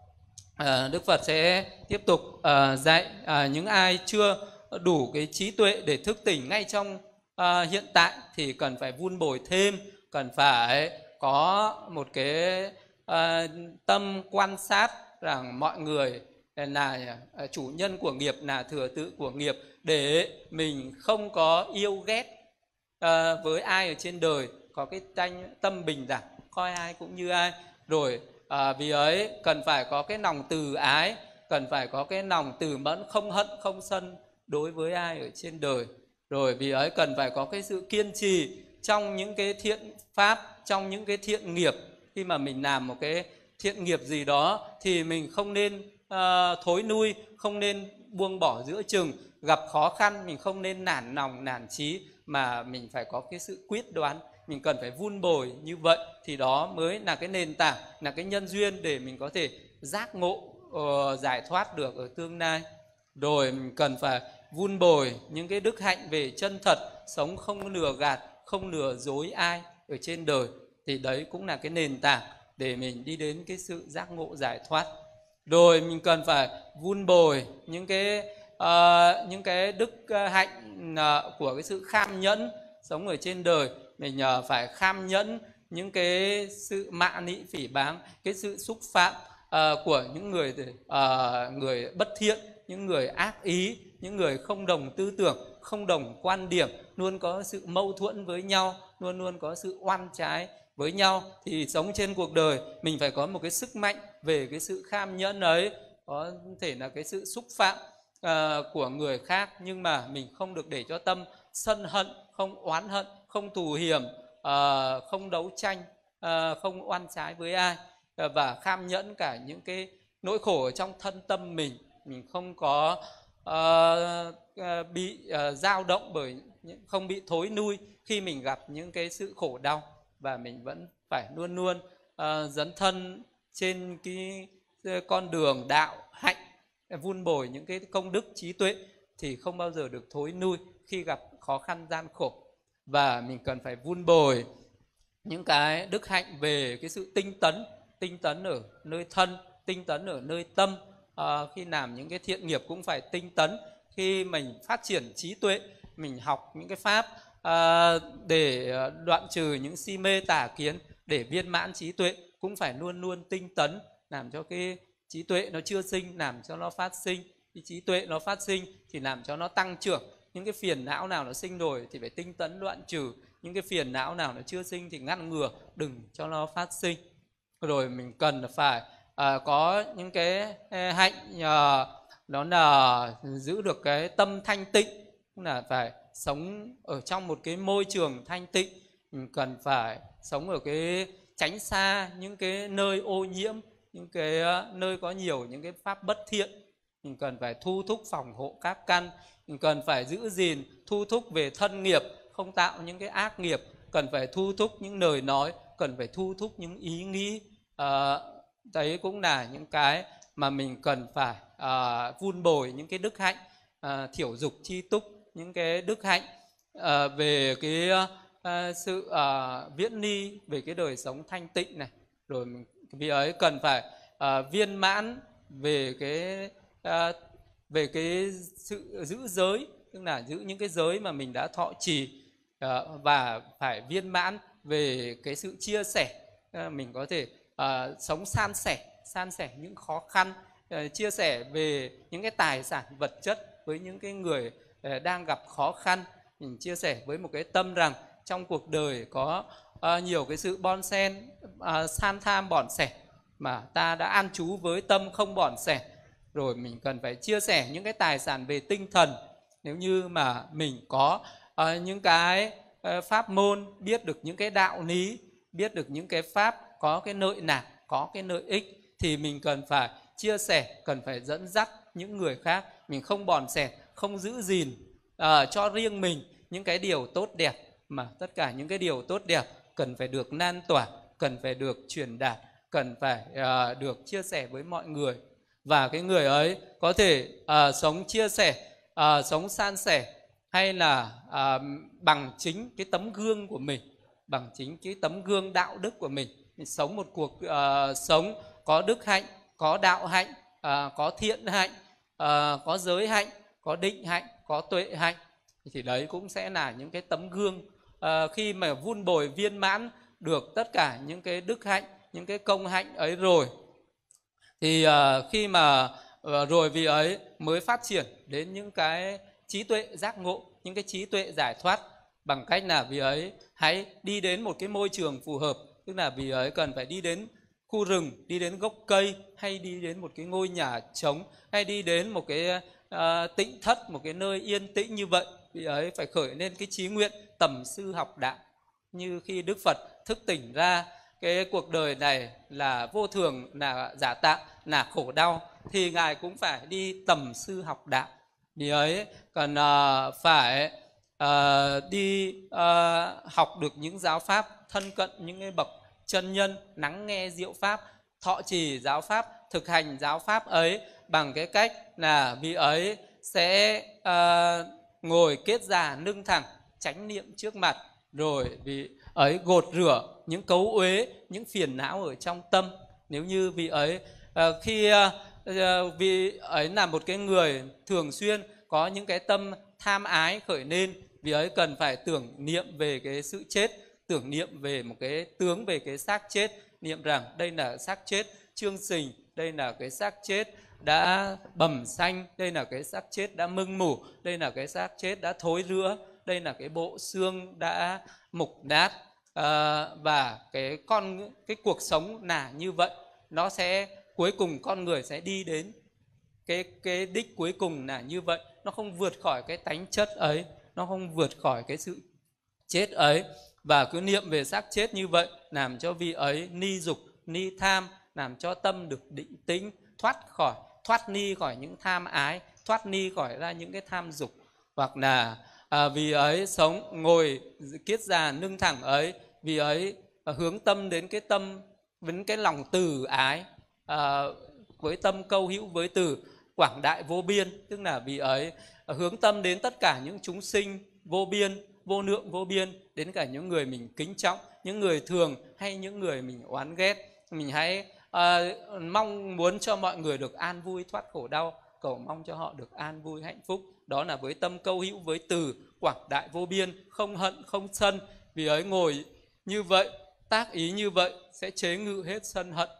uh, Đức Phật sẽ tiếp tục uh, dạy uh, những ai chưa đủ cái trí tuệ để thức tỉnh ngay trong uh, hiện tại thì cần phải vun bồi thêm, cần phải có một cái uh, tâm quan sát rằng mọi người là chủ nhân của nghiệp, là thừa tự của nghiệp, để mình không có yêu ghét uh, với ai ở trên đời, có cái tanh, tâm bình đẳng, coi ai cũng như ai. Rồi uh, vì ấy cần phải có cái lòng từ ái, cần phải có cái lòng từ mẫn, không hận không sân đối với ai ở trên đời. Rồi vì ấy cần phải có cái sự kiên trì trong những cái thiện pháp, trong những cái thiện nghiệp. Khi mà mình làm một cái thiện nghiệp gì đó thì mình không nên uh, thối nuôi, không nên buông bỏ giữa chừng. Gặp khó khăn mình không nên nản lòng nản chí, mà mình phải có cái sự quyết đoán. Mình cần phải vun bồi như vậy, thì đó mới là cái nền tảng, là cái nhân duyên để mình có thể giác ngộ uh, giải thoát được ở tương lai. Rồi mình cần phải vun bồi những cái đức hạnh về chân thật, sống không lừa gạt, không lừa dối ai ở trên đời. Thì đấy cũng là cái nền tảng để mình đi đến cái sự giác ngộ giải thoát. Rồi mình cần phải vun bồi những cái uh, những cái đức uh, hạnh uh, của cái sự kham nhẫn sống ở trên đời. Mình uh, phải kham nhẫn những cái sự mạ nị phỉ báng, cái sự xúc phạm uh, của những người uh, người bất thiện, những người ác ý, những người không đồng tư tưởng, không đồng quan điểm, luôn có sự mâu thuẫn với nhau, luôn luôn có sự oan trái với nhau. Thì sống trên cuộc đời mình phải có một cái sức mạnh về cái sự kham nhẫn ấy. Có thể là cái sự xúc phạm uh, của người khác, nhưng mà mình không được để cho tâm sân hận, không oán hận, không thù hiểm, uh, không đấu tranh, uh, không oan trái với ai, uh, và kham nhẫn cả những cái nỗi khổ ở trong thân tâm mình. Mình không có uh, uh, bị uh, dao động bởi, không bị thối nuôi khi mình gặp những cái sự khổ đau. Và mình vẫn phải luôn luôn uh, dấn thân trên cái con đường đạo hạnh, vun bồi những cái công đức trí tuệ, thì không bao giờ được thối nuôi khi gặp khó khăn gian khổ. Và mình cần phải vun bồi những cái đức hạnh về cái sự tinh tấn, tinh tấn ở nơi thân, tinh tấn ở nơi tâm. À, khi làm những cái thiện nghiệp cũng phải tinh tấn. Khi mình phát triển trí tuệ, mình học những cái pháp à, để đoạn trừ những si mê tà kiến, để viên mãn trí tuệ, cũng phải luôn luôn tinh tấn, làm cho cái trí tuệ nó chưa sinh, làm cho nó phát sinh. Cái trí tuệ nó phát sinh thì làm cho nó tăng trưởng. Những cái phiền não nào nó sinh rồi thì phải tinh tấn đoạn trừ. Những cái phiền não nào nó chưa sinh thì ngăn ngừa, đừng cho nó phát sinh. Rồi mình cần phải à, có những cái hạnh à, đó là giữ được cái tâm thanh tịnh, cũng là phải sống ở trong một cái môi trường thanh tịnh. Mình cần phải sống ở cái tránh xa những cái nơi ô nhiễm, những cái nơi có nhiều những cái pháp bất thiện. Mình cần phải thu thúc phòng hộ các căn. Mình cần phải giữ gìn, thu thúc về thân nghiệp, không tạo những cái ác nghiệp. Cần phải thu thúc những lời nói, cần phải thu thúc những ý nghĩ. À, đấy cũng là những cái mà mình cần phải à, vun bồi những cái đức hạnh, à, thiểu dục chi túc, những cái đức hạnh à, về cái à, sự à, viễn ly, về cái đời sống thanh tịnh này. Rồi mình vì ấy cần phải à, viên mãn về cái à, về cái sự giữ giới, tức là giữ những cái giới mà mình đã thọ trì, à, và phải viên mãn về cái sự chia sẻ. À, mình có thể à, sống san sẻ, san sẻ những khó khăn, à, chia sẻ về những cái tài sản vật chất với những cái người à, đang gặp khó khăn. Mình chia sẻ với một cái tâm rằng trong cuộc đời có à, nhiều cái sự bon sen, à, san tham bỏn sẻ, mà ta đã an trú với tâm không bỏn sẻ. Rồi mình cần phải chia sẻ những cái tài sản về tinh thần. Nếu như mà mình có uh, những cái uh, pháp môn, biết được những cái đạo lý, biết được những cái pháp có cái lợi nạp, có cái lợi ích, thì mình cần phải chia sẻ, cần phải dẫn dắt những người khác. Mình không bòn sẻ, không giữ gìn uh, cho riêng mình những cái điều tốt đẹp, mà tất cả những cái điều tốt đẹp cần phải được lan tỏa, cần phải được truyền đạt, cần phải uh, được chia sẻ với mọi người. Và cái người ấy có thể uh, sống chia sẻ, uh, sống san sẻ, hay là uh, bằng chính cái tấm gương của mình, bằng chính cái tấm gương đạo đức của mình. Mình sống một cuộc uh, sống có đức hạnh, có đạo hạnh, uh, có thiện hạnh, uh, có giới hạnh, có định hạnh, có tuệ hạnh. Thì đấy cũng sẽ là những cái tấm gương. Uh, khi mà vun bồi viên mãn được tất cả những cái đức hạnh, những cái công hạnh ấy rồi, thì uh, khi mà uh, rồi vì ấy mới phát triển đến những cái trí tuệ giác ngộ, những cái trí tuệ giải thoát. Bằng cách là vì ấy hãy đi đến một cái môi trường phù hợp. Tức là vì ấy cần phải đi đến khu rừng, đi đến gốc cây, hay đi đến một cái ngôi nhà trống, hay đi đến một cái uh, tĩnh thất, một cái nơi yên tĩnh như vậy. Vì ấy phải khởi lên cái chí nguyện tầm sư học đạo. Như khi Đức Phật thức tỉnh ra cái cuộc đời này là vô thường, là giả tạm, là khổ đau, thì Ngài cũng phải đi tầm sư học đạo. Vì ấy cần uh, phải uh, đi uh, học được những giáo pháp, thân cận những cái bậc chân nhân, lắng nghe diệu pháp, thọ trì giáo pháp, thực hành giáo pháp ấy bằng cái cách là vị ấy sẽ uh, ngồi kết già nâng thẳng, chánh niệm trước mặt, rồi vị ấy gột rửa những cấu uế, những phiền não ở trong tâm. Nếu như vị ấy uh, khi uh, vị ấy là một cái người thường xuyên có những cái tâm tham ái khởi lên, vị ấy cần phải tưởng niệm về cái sự chết, tưởng niệm về một cái tướng về cái xác chết, niệm rằng đây là xác chết chương sình, đây là cái xác chết đã bầm xanh, đây là cái xác chết đã mưng mủ, đây là cái xác chết đã thối rữa, đây là cái bộ xương đã mục nát. À, và cái con cái cuộc sống là như vậy, nó sẽ cuối cùng con người sẽ đi đến cái cái đích cuối cùng là như vậy. Nó không vượt khỏi cái tánh chất ấy, nó không vượt khỏi cái sự chết ấy. Và cứ niệm về xác chết như vậy, làm cho vị ấy ni dục, ni tham, làm cho tâm được định tĩnh, thoát khỏi, thoát ni khỏi những tham ái, thoát ni khỏi ra những cái tham dục. Hoặc là à, vì ấy sống ngồi kiết già nâng thẳng ấy, vì ấy à, hướng tâm đến cái tâm, đến cái lòng từ ái, à, với tâm câu hữu với từ quảng đại vô biên. Tức là vì ấy à, hướng tâm đến tất cả những chúng sinh vô biên, vô lượng vô biên, đến cả những người mình kính trọng, những người thường hay những người mình oán ghét. Mình hãy à, mong muốn cho mọi người được an vui thoát khổ đau, cầu mong cho họ được an vui hạnh phúc. Đó là với tâm câu hữu với từ quảng đại vô biên, không hận không sân. Vì ấy ngồi như vậy, tác ý như vậy sẽ chế ngự hết sân hận.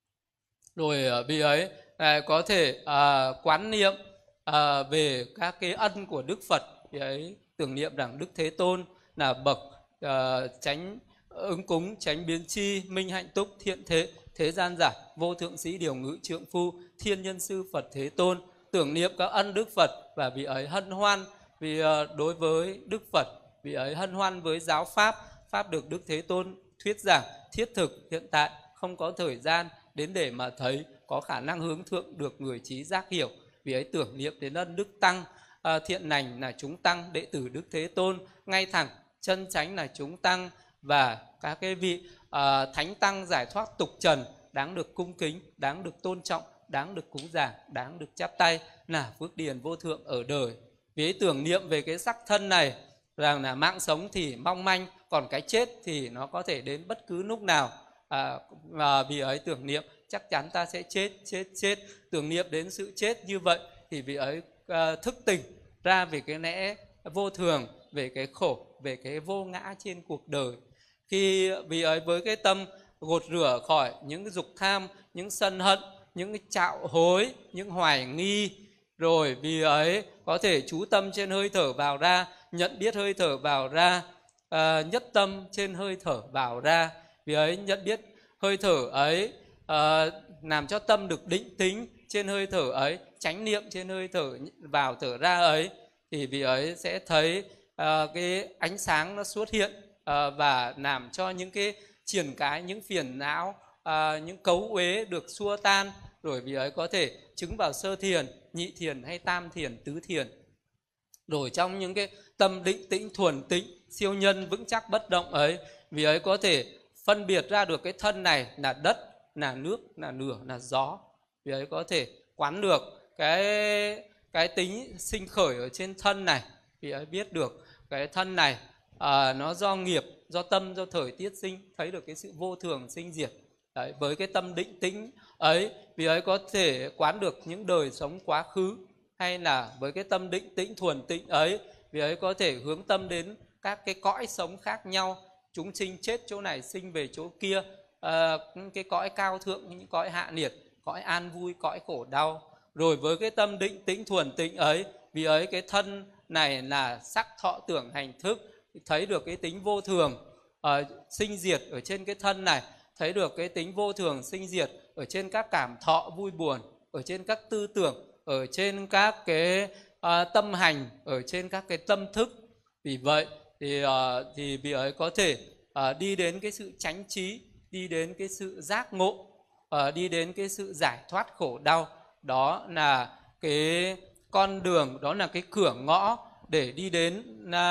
Rồi vì ấy à, có thể à, quán niệm à, về các cái ân của Đức Phật. Vì ấy tưởng niệm rằng Đức Thế Tôn là bậc uh, chánh ứng cúng, chánh biến chi, minh hạnh túc, thiện thế, thế gian giải, vô thượng sĩ, điều ngự trượng phu, thiên nhân sư Phật Thế Tôn. Tưởng niệm các ân Đức Phật và vị ấy hân hoan vì uh, đối với Đức Phật, vị ấy hân hoan với giáo pháp, pháp được Đức Thế Tôn thuyết giảng thiết thực hiện tại, không có thời gian đến để mà thấy, có khả năng hướng thượng được người trí giác hiểu. Vì ấy tưởng niệm đến ân Đức Tăng, À, thiện lành là chúng tăng, đệ tử Đức Thế Tôn, ngay thẳng chân chánh là chúng tăng, và các cái vị à, thánh tăng giải thoát tục trần, đáng được cung kính, đáng được tôn trọng, đáng được cúng dường, đáng được chắp tay, là phước điền vô thượng ở đời. Vì tưởng niệm về cái sắc thân này, rằng là mạng sống thì mong manh, còn cái chết thì nó có thể đến bất cứ lúc nào. À, và vì ấy tưởng niệm chắc chắn ta sẽ chết, chết, chết. Tưởng niệm đến sự chết như vậy thì vì ấy à, thức tỉnh ra về cái lẽ vô thường, về cái khổ, về cái vô ngã trên cuộc đời. Khi vì ấy với cái tâm gột rửa khỏi những cái dục tham, những sân hận, những cái trạo hối, những hoài nghi, rồi vì ấy có thể chú tâm trên hơi thở vào ra, nhận biết hơi thở vào ra, à, nhất tâm trên hơi thở vào ra. Vì ấy nhận biết hơi thở ấy, à, làm cho tâm được định tĩnh trên hơi thở ấy, chánh niệm trên hơi thở vào thở ra ấy, thì vì ấy sẽ thấy à, cái ánh sáng nó xuất hiện, à, và làm cho những cái triển cái, những phiền não, à, những cấu uế được xua tan. Rồi vì ấy có thể chứng vào sơ thiền, nhị thiền hay tam thiền, tứ thiền. Rồi trong những cái tâm định tĩnh thuần tịnh, siêu nhân vững chắc bất động ấy, vì ấy có thể phân biệt ra được cái thân này là đất, là nước, là lửa, là gió. Vì ấy có thể quán được cái cái tính sinh khởi ở trên thân này. Vì ấy biết được cái thân này à, nó do nghiệp, do tâm, do thời tiết sinh, thấy được cái sự vô thường sinh diệt. Đấy, với cái tâm định tĩnh ấy, vì ấy có thể quán được những đời sống quá khứ. Hay là với cái tâm định tĩnh thuần tịnh ấy, vì ấy có thể hướng tâm đến các cái cõi sống khác nhau. Chúng sinh chết chỗ này sinh về chỗ kia, à, cái cõi cao thượng, những cõi hạ liệt, cõi an vui, cõi khổ đau. Rồi với cái tâm định tĩnh thuần tịnh ấy, vì ấy cái thân này là sắc thọ tưởng hành thức, thấy được cái tính vô thường uh, sinh diệt ở trên cái thân này, thấy được cái tính vô thường sinh diệt ở trên các cảm thọ vui buồn, ở trên các tư tưởng, ở trên các cái uh, tâm hành, ở trên các cái tâm thức. Vì vậy thì, uh, thì vì ấy có thể uh, đi đến cái sự chánh trí, đi đến cái sự giác ngộ, uh, đi đến cái sự giải thoát khổ đau. Đó là cái con đường, đó là cái cửa ngõ để đi đến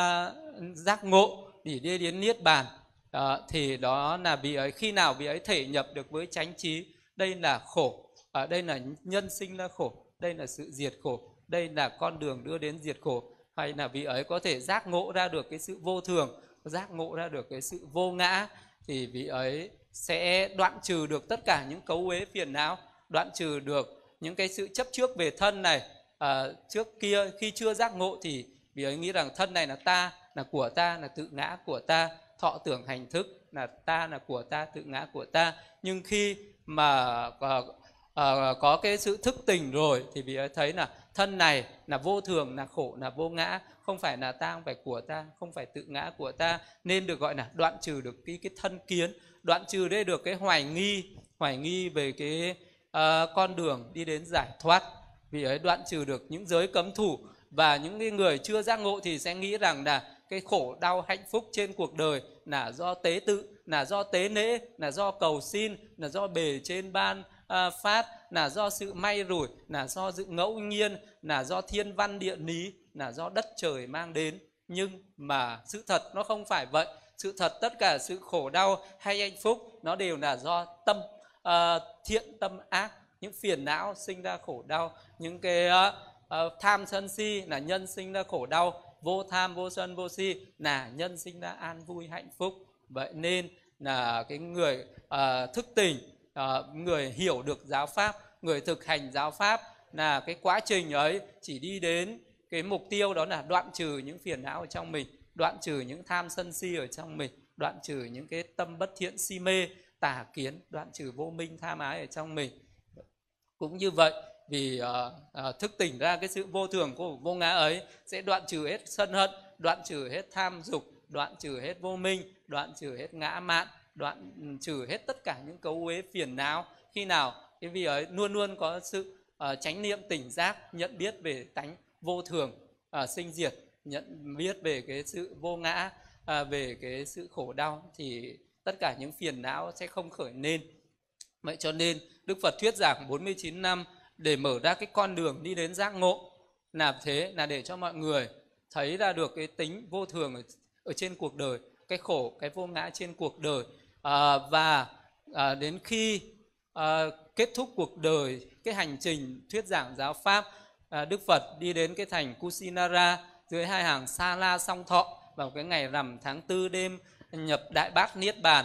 uh, giác ngộ, để đi đến niết bàn. Uh, thì đó là vì ấy, khi nào vì ấy thể nhập được với chánh trí, đây là khổ, uh, đây là nhân sinh là khổ, đây là sự diệt khổ, đây là con đường đưa đến diệt khổ. Hay là vị ấy có thể giác ngộ ra được cái sự vô thường, giác ngộ ra được cái sự vô ngã, thì vị ấy sẽ đoạn trừ được tất cả những cấu uế phiền não, đoạn trừ được những cái sự chấp trước về thân này. À, trước kia khi chưa giác ngộ thì vị ấy nghĩ rằng thân này là ta, là của ta, là tự ngã của ta, thọ tưởng hành thức là ta, là của ta, tự ngã của ta. Nhưng khi mà uh, uh, có cái sự thức tỉnh rồi thì vị ấy thấy là thân này là vô thường, là khổ, là vô ngã, không phải là ta, không phải của ta, không phải tự ngã của ta, nên được gọi là đoạn trừ được cái, cái thân kiến, đoạn trừ đây được cái hoài nghi, hoài nghi về cái uh, con đường đi đến giải thoát. Vì ấy đoạn trừ được những giới cấm thủ, và những người chưa giác ngộ thì sẽ nghĩ rằng là cái khổ đau hạnh phúc trên cuộc đời là do tế tự, là do tế nễ, là do cầu xin, là do bề trên ban à, phát, là do sự may rủi, là do sự ngẫu nhiên, là do thiên văn địa lý, là do đất trời mang đến. Nhưng mà sự thật nó không phải vậy. Sự thật tất cả sự khổ đau hay hạnh phúc nó đều là do tâm à, thiện tâm ác, những phiền não sinh ra khổ đau, những cái uh, uh, tham sân si là nhân sinh ra khổ đau, vô tham vô sân vô si là nhân sinh ra an vui hạnh phúc. Vậy nên là cái người uh, thức tỉnh, uh, người hiểu được giáo pháp, người thực hành giáo pháp, là cái quá trình ấy chỉ đi đến cái mục tiêu đó là đoạn trừ những phiền não ở trong mình, đoạn trừ những tham sân si ở trong mình, đoạn trừ những cái tâm bất thiện si mê tà kiến, đoạn trừ vô minh tham ái ở trong mình. Cũng như vậy, vì uh, uh, thức tỉnh ra cái sự vô thường của vô ngã ấy sẽ đoạn trừ hết sân hận, đoạn trừ hết tham dục, đoạn trừ hết vô minh, đoạn trừ hết ngã mạn, đoạn trừ hết tất cả những cấu uế phiền não. Khi nào cái vị ấy luôn luôn có sự uh, chánh niệm tỉnh giác, nhận biết về tánh vô thường uh, sinh diệt, nhận biết về cái sự vô ngã, uh, về cái sự khổ đau, thì tất cả những phiền não sẽ không khởi lên. Vậy cho nên Đức Phật thuyết giảng bốn mươi chín năm để mở ra cái con đường đi đến giác ngộ, là thế, là để cho mọi người thấy ra được cái tính vô thường ở, ở trên cuộc đời, cái khổ, cái vô ngã trên cuộc đời. À, và à, đến khi à, kết thúc cuộc đời, cái hành trình thuyết giảng giáo pháp, à, Đức Phật đi đến cái thành Kusinara dưới hai hàng Sa La Song Thọ vào cái ngày rằm tháng tư đêm nhập Đại Bát Niết Bàn.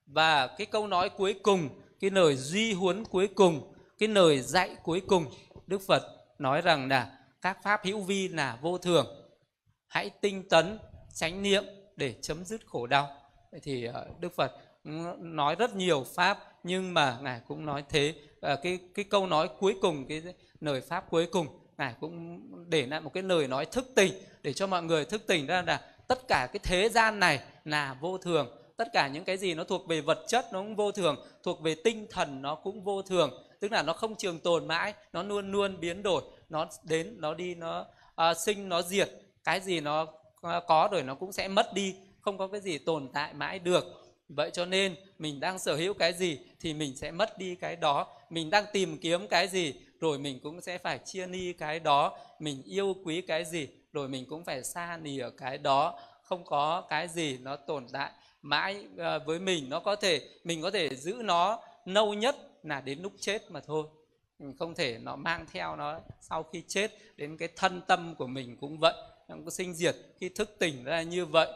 Và cái câu nói cuối cùng, cái lời duy huấn cuối cùng, cái lời dạy cuối cùng, Đức Phật nói rằng là các pháp hữu vi là vô thường, hãy tinh tấn chánh niệm để chấm dứt khổ đau. Thì Đức Phật nói rất nhiều pháp, nhưng mà Ngài cũng nói thế. Cái, cái câu nói cuối cùng, cái lời pháp cuối cùng, Ngài cũng để lại một cái lời nói thức tỉnh, để cho mọi người thức tỉnh ra là tất cả cái thế gian này là vô thường. Tất cả những cái gì nó thuộc về vật chất nó cũng vô thường, thuộc về tinh thần nó cũng vô thường. Tức là nó không trường tồn mãi, nó luôn luôn biến đổi, nó đến, nó đi, nó uh, sinh, nó diệt. Cái gì nó uh, có rồi nó cũng sẽ mất đi, không có cái gì tồn tại mãi được. Vậy cho nên mình đang sở hữu cái gì thì mình sẽ mất đi cái đó. Mình đang tìm kiếm cái gì rồi mình cũng sẽ phải chia ly cái đó. Mình yêu quý cái gì rồi mình cũng phải xa lìa cái đó. Không có cái gì nó tồn tại mãi với mình. Nó có thể, mình có thể giữ nó lâu nhất là đến lúc chết mà thôi. Mình không thể nó mang theo nó sau khi chết. Đến cái thân tâm của mình cũng vậy, nó có sinh diệt. Khi thức tỉnh ra như vậy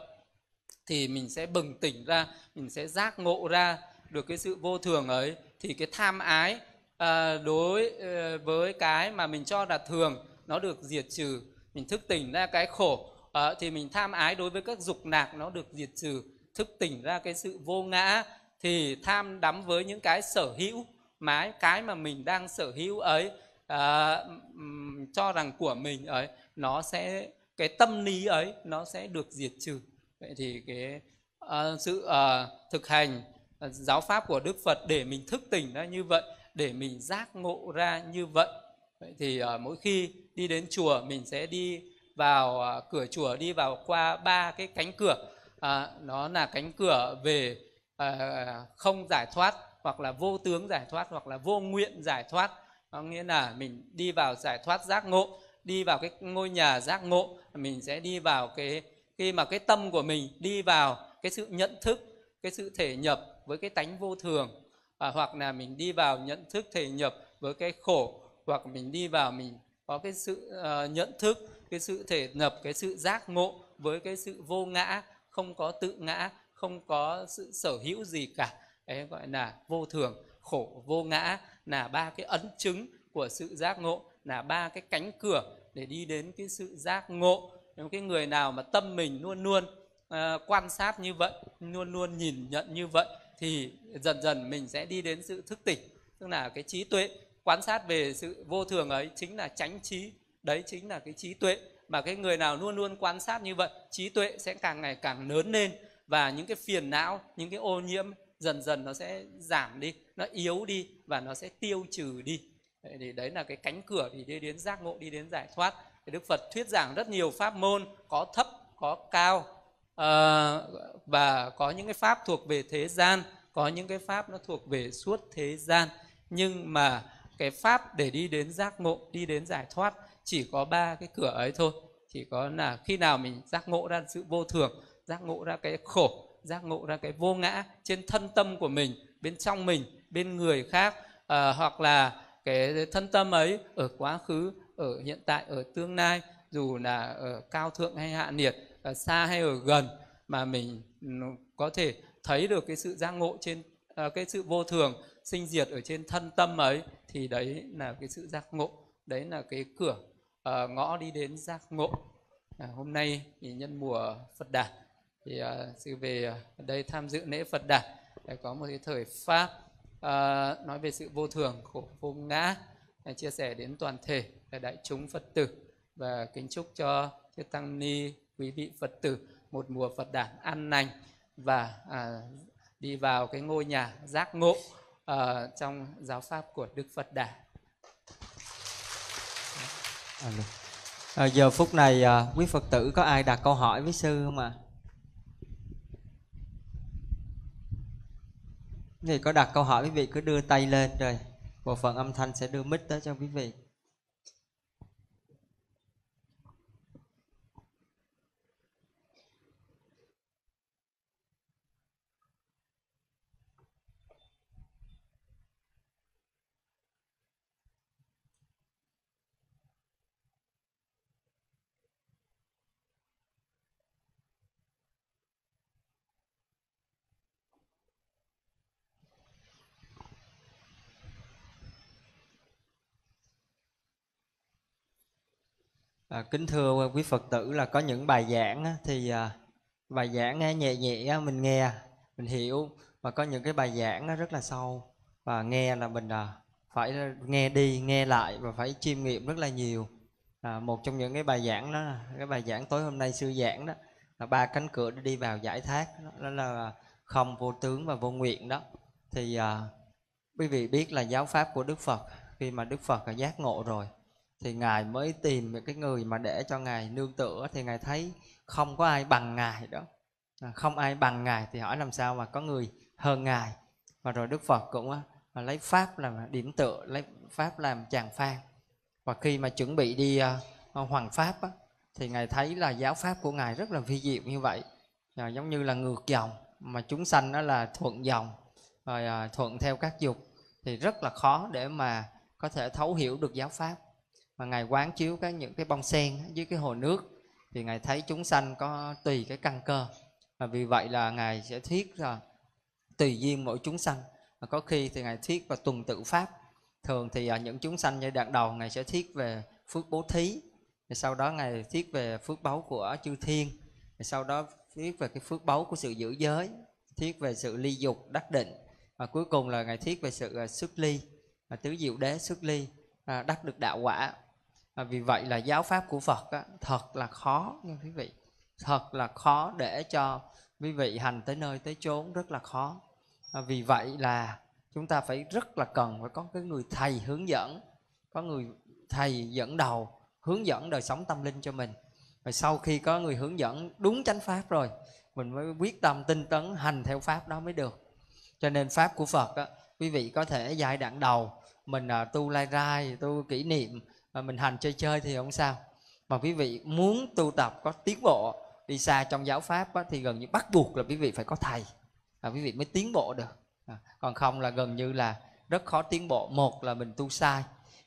thì mình sẽ bừng tỉnh ra, mình sẽ giác ngộ ra được cái sự vô thường ấy. Thì cái tham ái à, đối à, với cái mà mình cho là thường nó được diệt trừ. Mình thức tỉnh ra cái khổ à, thì mình tham ái đối với các dục lạc nó được diệt trừ. Thức tỉnh ra cái sự vô ngã thì tham đắm với những cái sở hữu, mái cái mà mình đang sở hữu ấy, à, cho rằng của mình ấy, nó sẽ, cái tâm lý ấy nó sẽ được diệt trừ. Vậy thì cái uh, sự uh, thực hành uh, giáo pháp của Đức Phật để mình thức tỉnh ra như vậy, để mình giác ngộ ra như vậy. Vậy thì uh, mỗi khi đi đến chùa mình sẽ đi vào uh, cửa chùa, đi vào qua ba cái cánh cửa. Uh, nó là cánh cửa về uh, không giải thoát, hoặc là vô tướng giải thoát, hoặc là vô nguyện giải thoát. Có nghĩa là mình đi vào giải thoát giác ngộ, đi vào cái ngôi nhà giác ngộ. Mình sẽ đi vào cái, khi mà cái tâm của mình đi vào cái sự nhận thức, cái sự thể nhập với cái tánh vô thường, à, hoặc là mình đi vào nhận thức thể nhập với cái khổ hoặc mình đi vào mình có cái sự uh, nhận thức, cái sự thể nhập, cái sự giác ngộ với cái sự vô ngã, không có tự ngã, không có sự sở hữu gì cả. Đấy gọi là vô thường, khổ, vô ngã, là ba cái ấn chứng của sự giác ngộ, là ba cái cánh cửa để đi đến cái sự giác ngộ. Nếu cái người nào mà tâm mình luôn luôn uh, quan sát như vậy, luôn luôn nhìn nhận như vậy, thì dần dần mình sẽ đi đến sự thức tỉnh, tức là cái trí tuệ. Quan sát về sự vô thường ấy chính là chánh trí, đấy chính là cái trí tuệ. Mà cái người nào luôn luôn quan sát như vậy, trí tuệ sẽ càng ngày càng lớn lên, và những cái phiền não, những cái ô nhiễm dần dần nó sẽ giảm đi, nó yếu đi và nó sẽ tiêu trừ đi. Đấy, thì đấy là cái cánh cửa thì đi đến giác ngộ, đi đến giải thoát. Thì Đức Phật thuyết giảng rất nhiều pháp môn, có thấp, có cao, à, và có những cái pháp thuộc về thế gian, có những cái pháp nó thuộc về suốt thế gian. Nhưng mà cái pháp để đi đến giác ngộ, đi đến giải thoát chỉ có ba cái cửa ấy thôi. Chỉ có là khi nào mình giác ngộ ra sự vô thường, giác ngộ ra cái khổ, giác ngộ ra cái vô ngã trên thân tâm của mình, bên trong mình, bên người khác, à, hoặc là cái thân tâm ấy ở quá khứ, ở hiện tại, ở tương lai, dù là ở cao thượng hay hạ nhiệt, ở xa hay ở gần, mà mình có thể thấy được cái sự giác ngộ trên à, cái sự vô thường sinh diệt ở trên thân tâm ấy, thì đấy là cái sự giác ngộ, đấy là cái cửa uh, ngõ đi đến giác ngộ. À, hôm nay thì nhân mùa Phật đản thì uh, sư về uh, đây tham dự lễ Phật đản để có một cái thời pháp uh, nói về sự vô thường, khổ, vô ngã, để chia sẻ đến toàn thể đại chúng Phật tử, và kính chúc cho chư tăng ni, quý vị Phật tử một mùa Phật đản an lành và à, đi vào cái ngôi nhà giác ngộ uh, trong giáo pháp của Đức Phật Đà. À, giờ phút này à, quý Phật tử có ai đặt câu hỏi với sư không ạ? À? Thì có đặt câu hỏi quý vị cứ đưa tay lên rồi bộ phận âm thanh sẽ đưa mic tới cho quý vị. À, kính thưa quý Phật tử, là có những bài giảng á, thì à, bài giảng nghe nhẹ nhẹ mình nghe mình hiểu, và có những cái bài giảng nó rất là sâu và nghe là mình à, phải nghe đi nghe lại và phải chiêm nghiệm rất là nhiều. À, một trong những cái bài giảng đó, cái bài giảng tối hôm nay sư giảng đó là ba cánh cửa để đi vào giải thoát, đó, đó là không, vô tướng và vô nguyện đó. Thì à, quý vị biết là giáo pháp của Đức Phật, khi mà Đức Phật là giác ngộ rồi thì Ngài mới tìm cái người mà để cho Ngài nương tựa, thì Ngài thấy không có ai bằng Ngài đó. À, không ai bằng Ngài thì hỏi làm sao mà có người hơn Ngài. Và rồi Đức Phật cũng à, lấy Pháp làm điểm tựa, lấy Pháp làm tràng phan. Và khi mà chuẩn bị đi à, hoằng Pháp á, thì Ngài thấy là giáo Pháp của Ngài rất là vi diệu như vậy. À, giống như là ngược dòng, mà chúng sanh đó là thuận dòng, rồi à, thuận theo các dục, thì rất là khó để mà có thể thấu hiểu được giáo Pháp. Mà Ngài quán chiếu cái những cái bông sen dưới cái hồ nước, thì Ngài thấy chúng sanh có tùy cái căn cơ, và vì vậy là Ngài sẽ thuyết ra tùy duyên mỗi chúng sanh. Và có khi thì Ngài thuyết vào tuần tự pháp. Thường thì những chúng sanh giai đoạn đầu Ngài sẽ thuyết về phước bố thí, rồi sau đó Ngài thuyết về phước báu của chư thiên, rồi sau đó thuyết về cái phước báu của sự giữ giới, thuyết về sự ly dục đắc định, và cuối cùng là Ngài thuyết về sự xuất ly, và tứ diệu đế xuất ly, đắc được đạo quả. À, vì vậy là giáo pháp của Phật á, thật là khó nha quý vị, thật là khó để cho quý vị hành tới nơi tới chốn, rất là khó. À, vì vậy là chúng ta phải rất là cần phải có cái người thầy hướng dẫn, có người thầy dẫn đầu hướng dẫn đời sống tâm linh cho mình. Rồi sau khi có người hướng dẫn đúng chánh pháp rồi, mình mới quyết tâm tinh tấn hành theo pháp đó mới được. Cho nên pháp của Phật á, quý vị có thể giai đoạn đầu mình à, tu lai rai, tu kỷ niệm, mà mình hành chơi chơi thì không sao. Mà quý vị muốn tu tập có tiến bộ, đi xa trong giáo pháp á, thì gần như bắt buộc là quý vị phải có thầy, à, quý vị mới tiến bộ được. À, còn không là gần như là rất khó tiến bộ. Một là mình tu sai,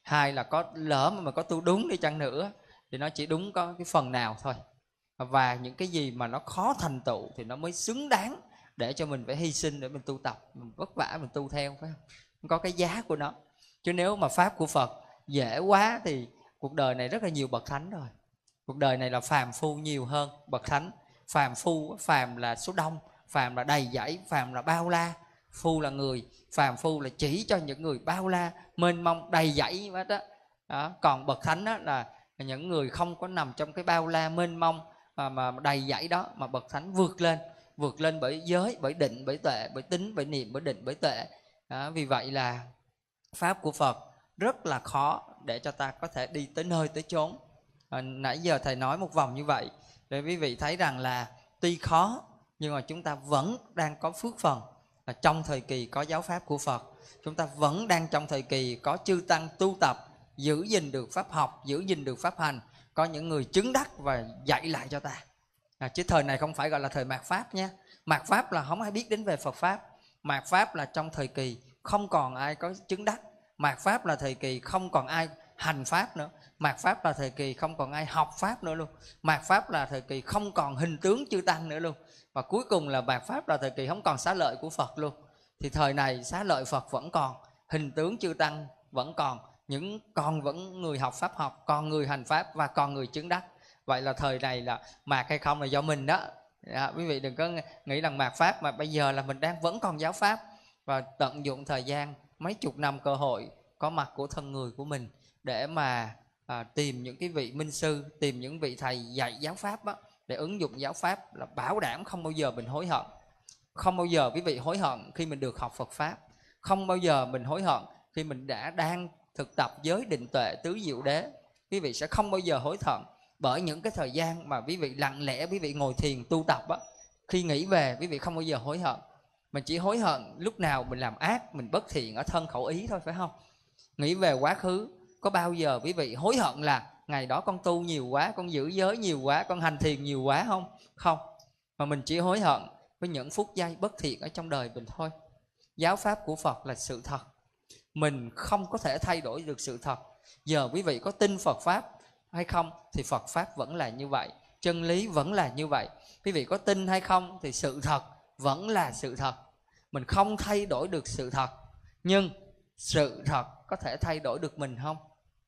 hai là có lỡ mà, mà có tu đúng đi chăng nữa thì nó chỉ đúng có cái phần nào thôi. Và những cái gì mà nó khó thành tựu thì nó mới xứng đáng để cho mình phải hy sinh để mình tu tập, mình vất vả mình tu theo, phải không? Có cái giá của nó. Chứ nếu mà pháp của Phật dễ quá thì cuộc đời này rất là nhiều bậc thánh rồi. Cuộc đời này là phàm phu nhiều hơn bậc thánh. Phàm phu, phàm là số đông, phàm là đầy dẫy, phàm là bao la. Phu là người, phàm phu là chỉ cho những người bao la, mênh mông, đầy dẫy hết đó. Đó. Còn bậc thánh đó là những người không có nằm trong cái bao la mênh mông mà, mà đầy dẫy đó, mà bậc thánh vượt lên, vượt lên bởi giới, bởi định, bởi tuệ, bởi tính, bởi niệm, bởi định, bởi tuệ. Đó. Vì vậy là pháp của Phật rất là khó để cho ta có thể đi tới nơi tới chốn. À, nãy giờ thầy nói một vòng như vậy để quý vị thấy rằng là tuy khó nhưng mà chúng ta vẫn đang có phước phần là trong thời kỳ có giáo pháp của Phật. Chúng ta vẫn đang trong thời kỳ có chư tăng tu tập, giữ gìn được pháp học, giữ gìn được pháp hành, có những người chứng đắc và dạy lại cho ta. À, chứ thời này không phải gọi là thời mạt pháp nha. Mạt pháp là không ai biết đến về Phật pháp. Mạt pháp là trong thời kỳ không còn ai có chứng đắc. Mạt pháp là thời kỳ không còn ai hành pháp nữa. Mạt pháp là thời kỳ không còn ai học pháp nữa luôn. Mạt pháp là thời kỳ không còn hình tướng chư tăng nữa luôn. Và cuối cùng là mạt pháp là thời kỳ không còn xá lợi của Phật luôn. Thì thời này xá lợi Phật vẫn còn, hình tướng chư tăng vẫn còn, những còn vẫn người học pháp học, còn người hành pháp và còn người chứng đắc. Vậy là thời này là mạt hay không là do mình đó. À, quý vị đừng có nghĩ rằng mạt pháp, mà bây giờ là mình đang vẫn còn giáo pháp và tận dụng thời gian mấy chục năm cơ hội có mặt của thân người của mình để mà à, tìm những cái vị minh sư, tìm những vị thầy dạy giáo pháp đó, để ứng dụng giáo pháp là bảo đảm không bao giờ mình hối hận. Không bao giờ quý vị hối hận khi mình được học Phật pháp. Không bao giờ mình hối hận khi mình đã đang thực tập giới định tuệ tứ diệu đế. Quý vị sẽ không bao giờ hối hận bởi những cái thời gian mà quý vị lặng lẽ quý vị ngồi thiền tu tập á, khi nghĩ về quý vị không bao giờ hối hận. Mình chỉ hối hận lúc nào mình làm ác, mình bất thiện ở thân khẩu ý thôi, phải không? Nghĩ về quá khứ, có bao giờ quý vị hối hận là ngày đó con tu nhiều quá, con giữ giới nhiều quá, con hành thiền nhiều quá không? Không. Mà mình chỉ hối hận với những phút giây bất thiện ở trong đời mình thôi. Giáo pháp của Phật là sự thật. Mình không có thể thay đổi được sự thật. Giờ quý vị có tin Phật pháp hay không thì Phật pháp vẫn là như vậy, chân lý vẫn là như vậy. Quý vị có tin hay không thì sự thật vẫn là sự thật. Mình không thay đổi được sự thật, nhưng sự thật có thể thay đổi được mình không?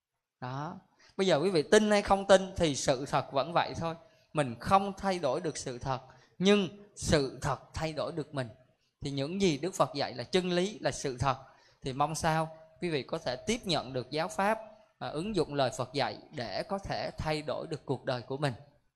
Đó. Bây giờ quý vị tin hay không tin thì sự thật vẫn vậy thôi. Mình không thay đổi được sự thật, nhưng sự thật thay đổi được mình. Thì những gì Đức Phật dạy là chân lý, là sự thật. Thì mong sao quý vị có thể tiếp nhận được giáo pháp, à, ứng dụng lời Phật dạy để có thể thay đổi được cuộc đời của mình.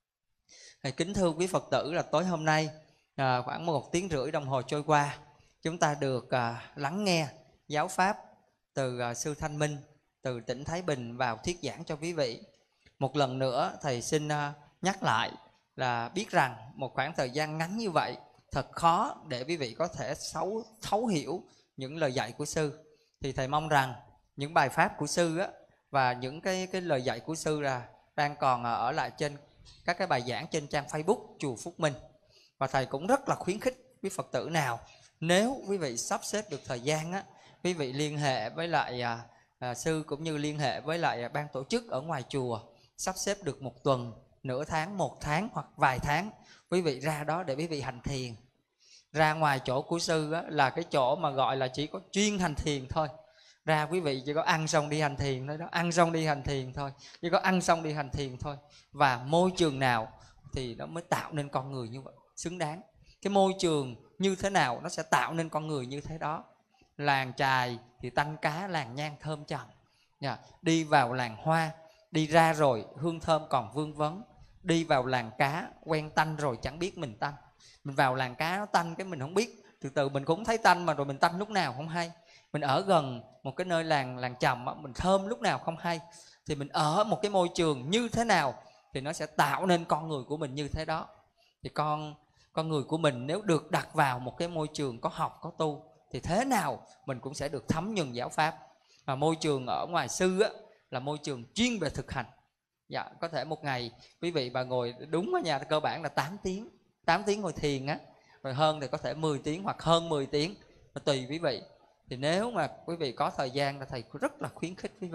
Thì kính thưa quý Phật tử, là tối hôm nay à, khoảng một tiếng rưỡi đồng hồ trôi qua, chúng ta được à, lắng nghe giáo pháp từ à, sư Thanh Minh từ tỉnh Thái Bình vào thuyết giảng cho quý vị. Một lần nữa thầy xin à, nhắc lại là biết rằng một khoảng thời gian ngắn như vậy thật khó để quý vị có thể thấu, thấu hiểu những lời dạy của sư. Thì thầy mong rằng những bài pháp của sư á, và những cái, cái lời dạy của sư là đang còn ở lại trên các cái bài giảng trên trang Facebook Chùa Phúc Minh. Và thầy cũng rất là khuyến khích quý Phật tử nào, nếu quý vị sắp xếp được thời gian á, quý vị liên hệ với lại à, à, sư cũng như liên hệ với lại ban tổ chức ở ngoài chùa, sắp xếp được một tuần, nửa tháng, một tháng hoặc vài tháng, quý vị ra đó để quý vị hành thiền. Ra ngoài chỗ của sư á, là cái chỗ mà gọi là chỉ có chuyên hành thiền thôi. Ra quý vị chỉ có ăn xong đi hành thiền thôi đó, ăn xong đi hành thiền thôi, chỉ có ăn xong đi hành thiền thôi. Và môi trường nào thì nó mới tạo nên con người như vậy xứng đáng. Cái môi trường như thế nào nó sẽ tạo nên con người như thế đó. Làng chài thì tanh cá, làng nhang thơm trầm. Yeah. Đi vào làng hoa, đi ra rồi hương thơm còn vương vấn. Đi vào làng cá quen tanh rồi chẳng biết mình tanh. Mình vào làng cá nó tanh cái mình không biết, từ từ mình cũng thấy tanh mà rồi mình tanh lúc nào không hay. Mình ở gần một cái nơi làng làng trầm mình thơm lúc nào không hay. Thì mình ở một cái môi trường như thế nào thì nó sẽ tạo nên con người của mình như thế đó. Thì con con người của mình nếu được đặt vào một cái môi trường có học có tu thì thế nào mình cũng sẽ được thấm nhuần giáo pháp. Và môi trường ở ngoài sư á, là môi trường chuyên về thực hành. Dạ, có thể một ngày quý vị bà ngồi đúng ở nhà cơ bản là tám tiếng, tám tiếng ngồi thiền á, rồi hơn thì có thể mười tiếng hoặc hơn mười tiếng, tùy quý vị. Thì nếu mà quý vị có thời gian là thầy rất là khuyến khích quý vị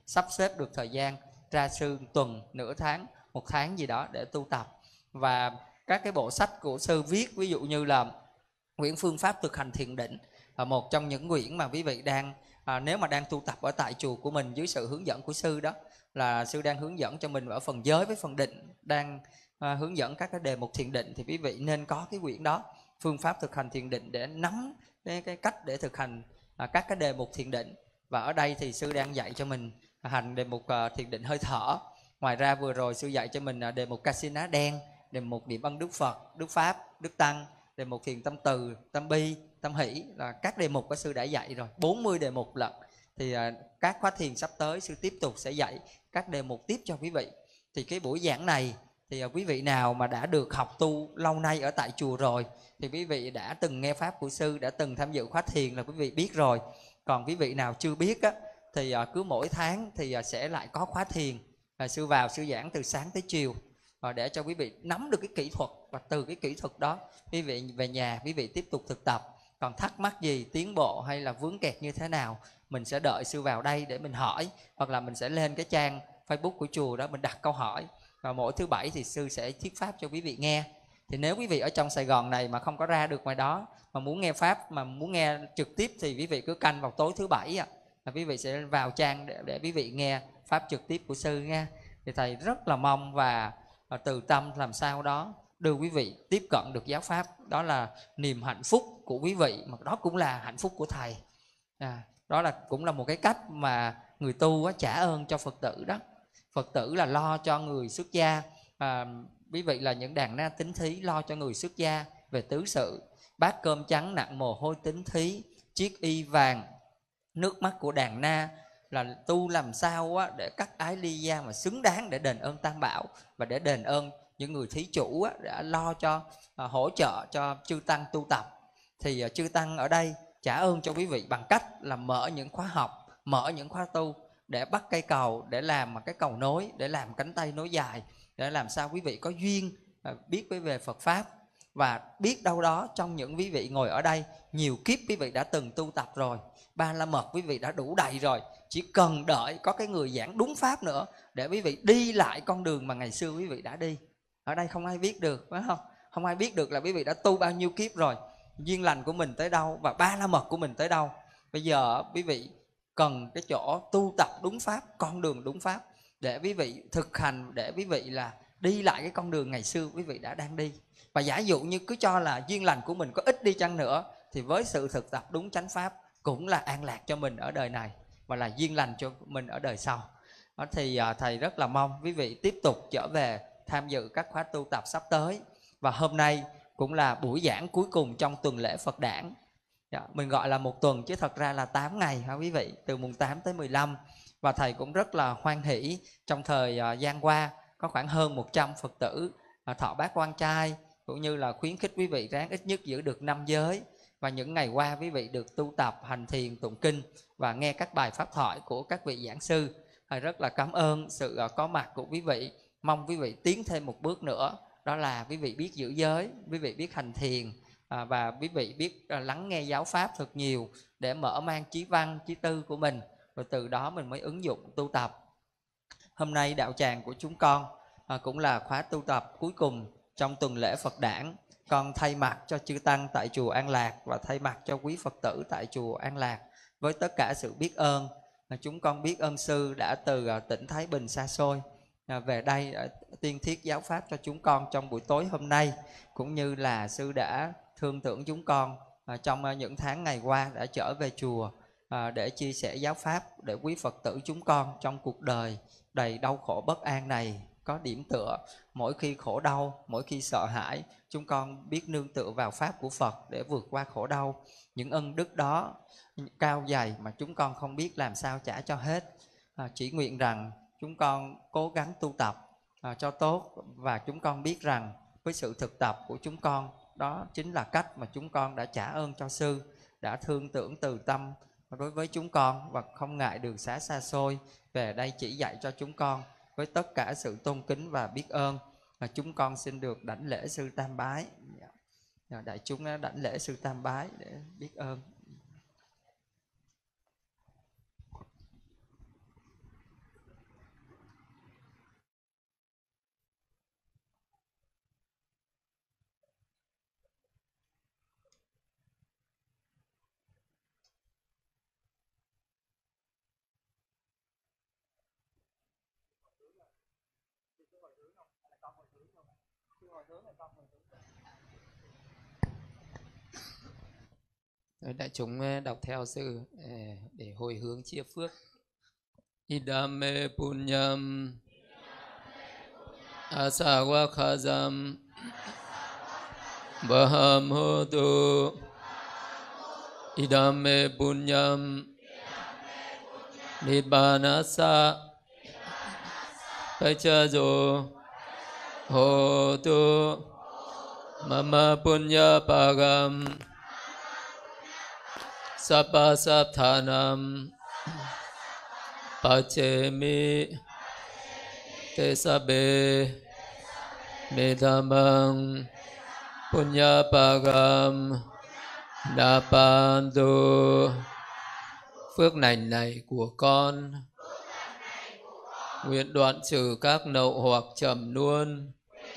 sắp xếp được thời gian ra sư tuần, nửa tháng, một tháng gì đó để tu tập. Và các cái bộ sách của sư viết, ví dụ như là quyển Phương pháp thực hành thiền định, là một trong những quyển mà quý vị đang à, nếu mà đang tu tập ở tại chùa của mình dưới sự hướng dẫn của sư, đó là sư đang hướng dẫn cho mình ở phần giới với phần định, đang à, hướng dẫn các cái đề mục thiền định, thì quý vị nên có cái quyển đó, Phương pháp thực hành thiền định, để nắm cái, cái cách để thực hành à, các cái đề mục thiền định. Và ở đây thì sư đang dạy cho mình hành đề mục à, thiền định hơi thở. Ngoài ra vừa rồi sư dạy cho mình à, đề mục Kasina đen, đề mục niệm ân Đức Phật, Đức Pháp, Đức Tăng, đề mục thiền tâm từ, tâm bi, tâm hỷ, là các đề mục của sư đã dạy rồi, bốn mươi đề mục lận. Thì à, các khóa thiền sắp tới sư tiếp tục sẽ dạy các đề mục tiếp cho quý vị. Thì cái buổi giảng này thì à, quý vị nào mà đã được học tu lâu nay ở tại chùa rồi thì quý vị đã từng nghe pháp của sư, đã từng tham dự khóa thiền là quý vị biết rồi. Còn quý vị nào chưa biết á, thì à, cứ mỗi tháng thì à, sẽ lại có khóa thiền, à, sư vào sư giảng từ sáng tới chiều, à, để cho quý vị nắm được cái kỹ thuật, và từ cái kỹ thuật đó quý vị về nhà quý vị tiếp tục thực tập. Còn thắc mắc gì, tiến bộ hay là vướng kẹt như thế nào, mình sẽ đợi sư vào đây để mình hỏi, hoặc là mình sẽ lên cái trang Facebook của chùa đó mình đặt câu hỏi. Và mỗi thứ bảy thì sư sẽ thuyết pháp cho quý vị nghe. Thì nếu quý vị ở trong Sài Gòn này mà không có ra được ngoài đó, mà muốn nghe pháp, mà muốn nghe trực tiếp, thì quý vị cứ canh vào tối thứ bảy à, là quý vị sẽ vào trang để, để quý vị nghe pháp trực tiếp của sư nha. Thì thầy rất là mong và, và từ tâm làm sao đó đưa quý vị tiếp cận được giáo pháp. Đó là niềm hạnh phúc của quý vị, mà đó cũng là hạnh phúc của thầy. À, đó là cũng là một cái cách mà người tu á, trả ơn cho Phật tử đó. Phật tử là lo cho người xuất gia, à, quý vị là những đàn na tín thí lo cho người xuất gia về tứ sự. Bát cơm trắng nặng mồ hôi tín thí, chiếc y vàng nước mắt của đàn na, là tu làm sao á, để cắt ái ly gia mà xứng đáng để đền ơn Tam Bảo, và để đền ơn những người thí chủ á, đã lo cho à, hỗ trợ cho chư tăng tu tập. Thì à, chư tăng ở đây trả ơn cho quý vị bằng cách là mở những khóa học, mở những khóa tu, để bắt cây cầu, để làm mà cái cầu nối, để làm cánh tay nối dài, để làm sao quý vị có duyên à, biết với về Phật pháp. Và biết đâu đó trong những quý vị ngồi ở đây, nhiều kiếp quý vị đã từng tu tập rồi, ba la mật quý vị đã đủ đầy rồi, chỉ cần đợi có cái người giảng đúng pháp nữa để quý vị đi lại con đường mà ngày xưa quý vị đã đi. Ở đây không ai biết được, phải không? Không ai biết được là quý vị đã tu bao nhiêu kiếp rồi, duyên lành của mình tới đâu và ba la mật của mình tới đâu. Bây giờ quý vị cần cái chỗ tu tập đúng pháp, con đường đúng pháp, để quý vị thực hành, để quý vị là đi lại cái con đường ngày xưa quý vị đã đang đi. Và giả dụ như cứ cho là duyên lành của mình có ít đi chăng nữa, thì với sự thực tập đúng chánh pháp cũng là an lạc cho mình ở đời này, và là duyên lành cho mình ở đời sau. Đó thì thầy rất là mong quý vị tiếp tục trở về tham dự các khóa tu tập sắp tới. Và hôm nay cũng là buổi giảng cuối cùng trong tuần lễ Phật đản. Mình gọi là một tuần chứ thật ra là tám ngày hả quý vị, từ mùng tám tới mười lăm. Và thầy cũng rất là hoan hỷ trong thời gian qua có khoảng hơn một trăm Phật tử thọ bát quan trai, cũng như là khuyến khích quý vị ráng ít nhất giữ được năm giới. Và những ngày qua quý vị được tu tập, hành thiền, tụng kinh và nghe các bài pháp thoại của các vị giảng sư. Thầy rất là cảm ơn sự có mặt của quý vị. Mong quý vị tiến thêm một bước nữa, đó là quý vị biết giữ giới, quý vị biết hành thiền, và quý vị biết lắng nghe giáo pháp thật nhiều để mở mang trí văn, trí tư của mình, rồi từ đó mình mới ứng dụng tu tập. Hôm nay đạo tràng của chúng con cũng là khóa tu tập cuối cùng trong tuần lễ Phật đản. Con thay mặt cho chư tăng tại chùa An Lạc và thay mặt cho quý Phật tử tại chùa An Lạc, với tất cả sự biết ơn, chúng con biết ơn sư đã từ tỉnh Thái Bình xa xôi về đây tuyên thuyết giáo pháp cho chúng con trong buổi tối hôm nay, cũng như là sư đã thương tưởng chúng con trong những tháng ngày qua đã trở về chùa để chia sẻ giáo pháp, để quý Phật tử chúng con trong cuộc đời đầy đau khổ bất an này có điểm tựa. Mỗi khi khổ đau, mỗi khi sợ hãi, chúng con biết nương tựa vào pháp của Phật để vượt qua khổ đau. Những ân đức đó cao dày mà chúng con không biết làm sao trả cho hết. À, chỉ nguyện rằng chúng con cố gắng tu tập à, cho tốt, và chúng con biết rằng với sự thực tập của chúng con, đó chính là cách mà chúng con đã trả ơn cho sư, đã thương tưởng từ tâm đối với chúng con, và không ngại đường xá xa xôi về đây chỉ dạy cho chúng con. Với tất cả sự tôn kính và biết ơn, mà chúng con xin được đảnh lễ sư Tam Bái. Đại chúng đã đảnh lễ sư Tam Bái để biết ơn. Rồi đại chúng đọc theo sư để hồi hướng chia phước. Idame punyam asawakazam baham hotu. Idame punyam nibbanasa pachajo hotu mama punya pagam Sapa sapthanam pachemi te sabe medamang punyapagam napandu. Phước lành này của con nguyện đoạn trừ các nậu hoặc trầm luân.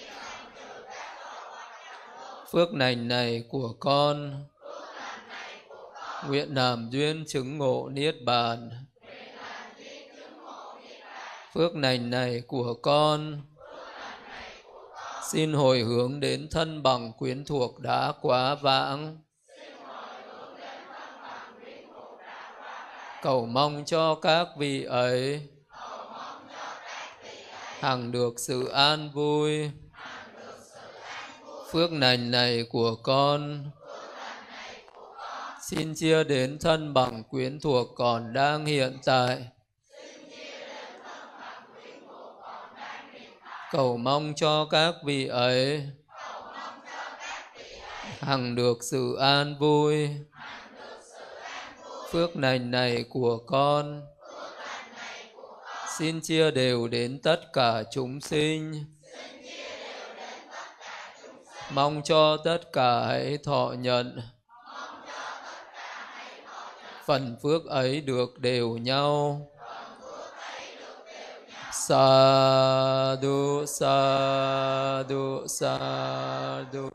Phước lành này của con nguyện làm duyên chứng ngộ niết bàn. Phước lành này của con xin hồi hướng đến thân bằng quyến thuộc đã quá vãng. Cầu mong cho các vị ấy hằng được sự an vui. Phước lành này của con xin chia đến thân bằng quyến thuộc còn đang hiện tại. Cầu mong cho các vị ấy hằng được sự an vui. Phước lành này của con xin chia đều đến tất cả chúng sinh. Mong cho tất cả hãy thọ nhận. Phần phước ấy được đều nhau. Sadhu, sadhu, sadhu.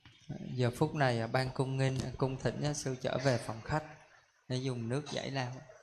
Giờ phút này ban cung nghênh cung thỉnh sư trở về phòng khách để dùng nước giải lao.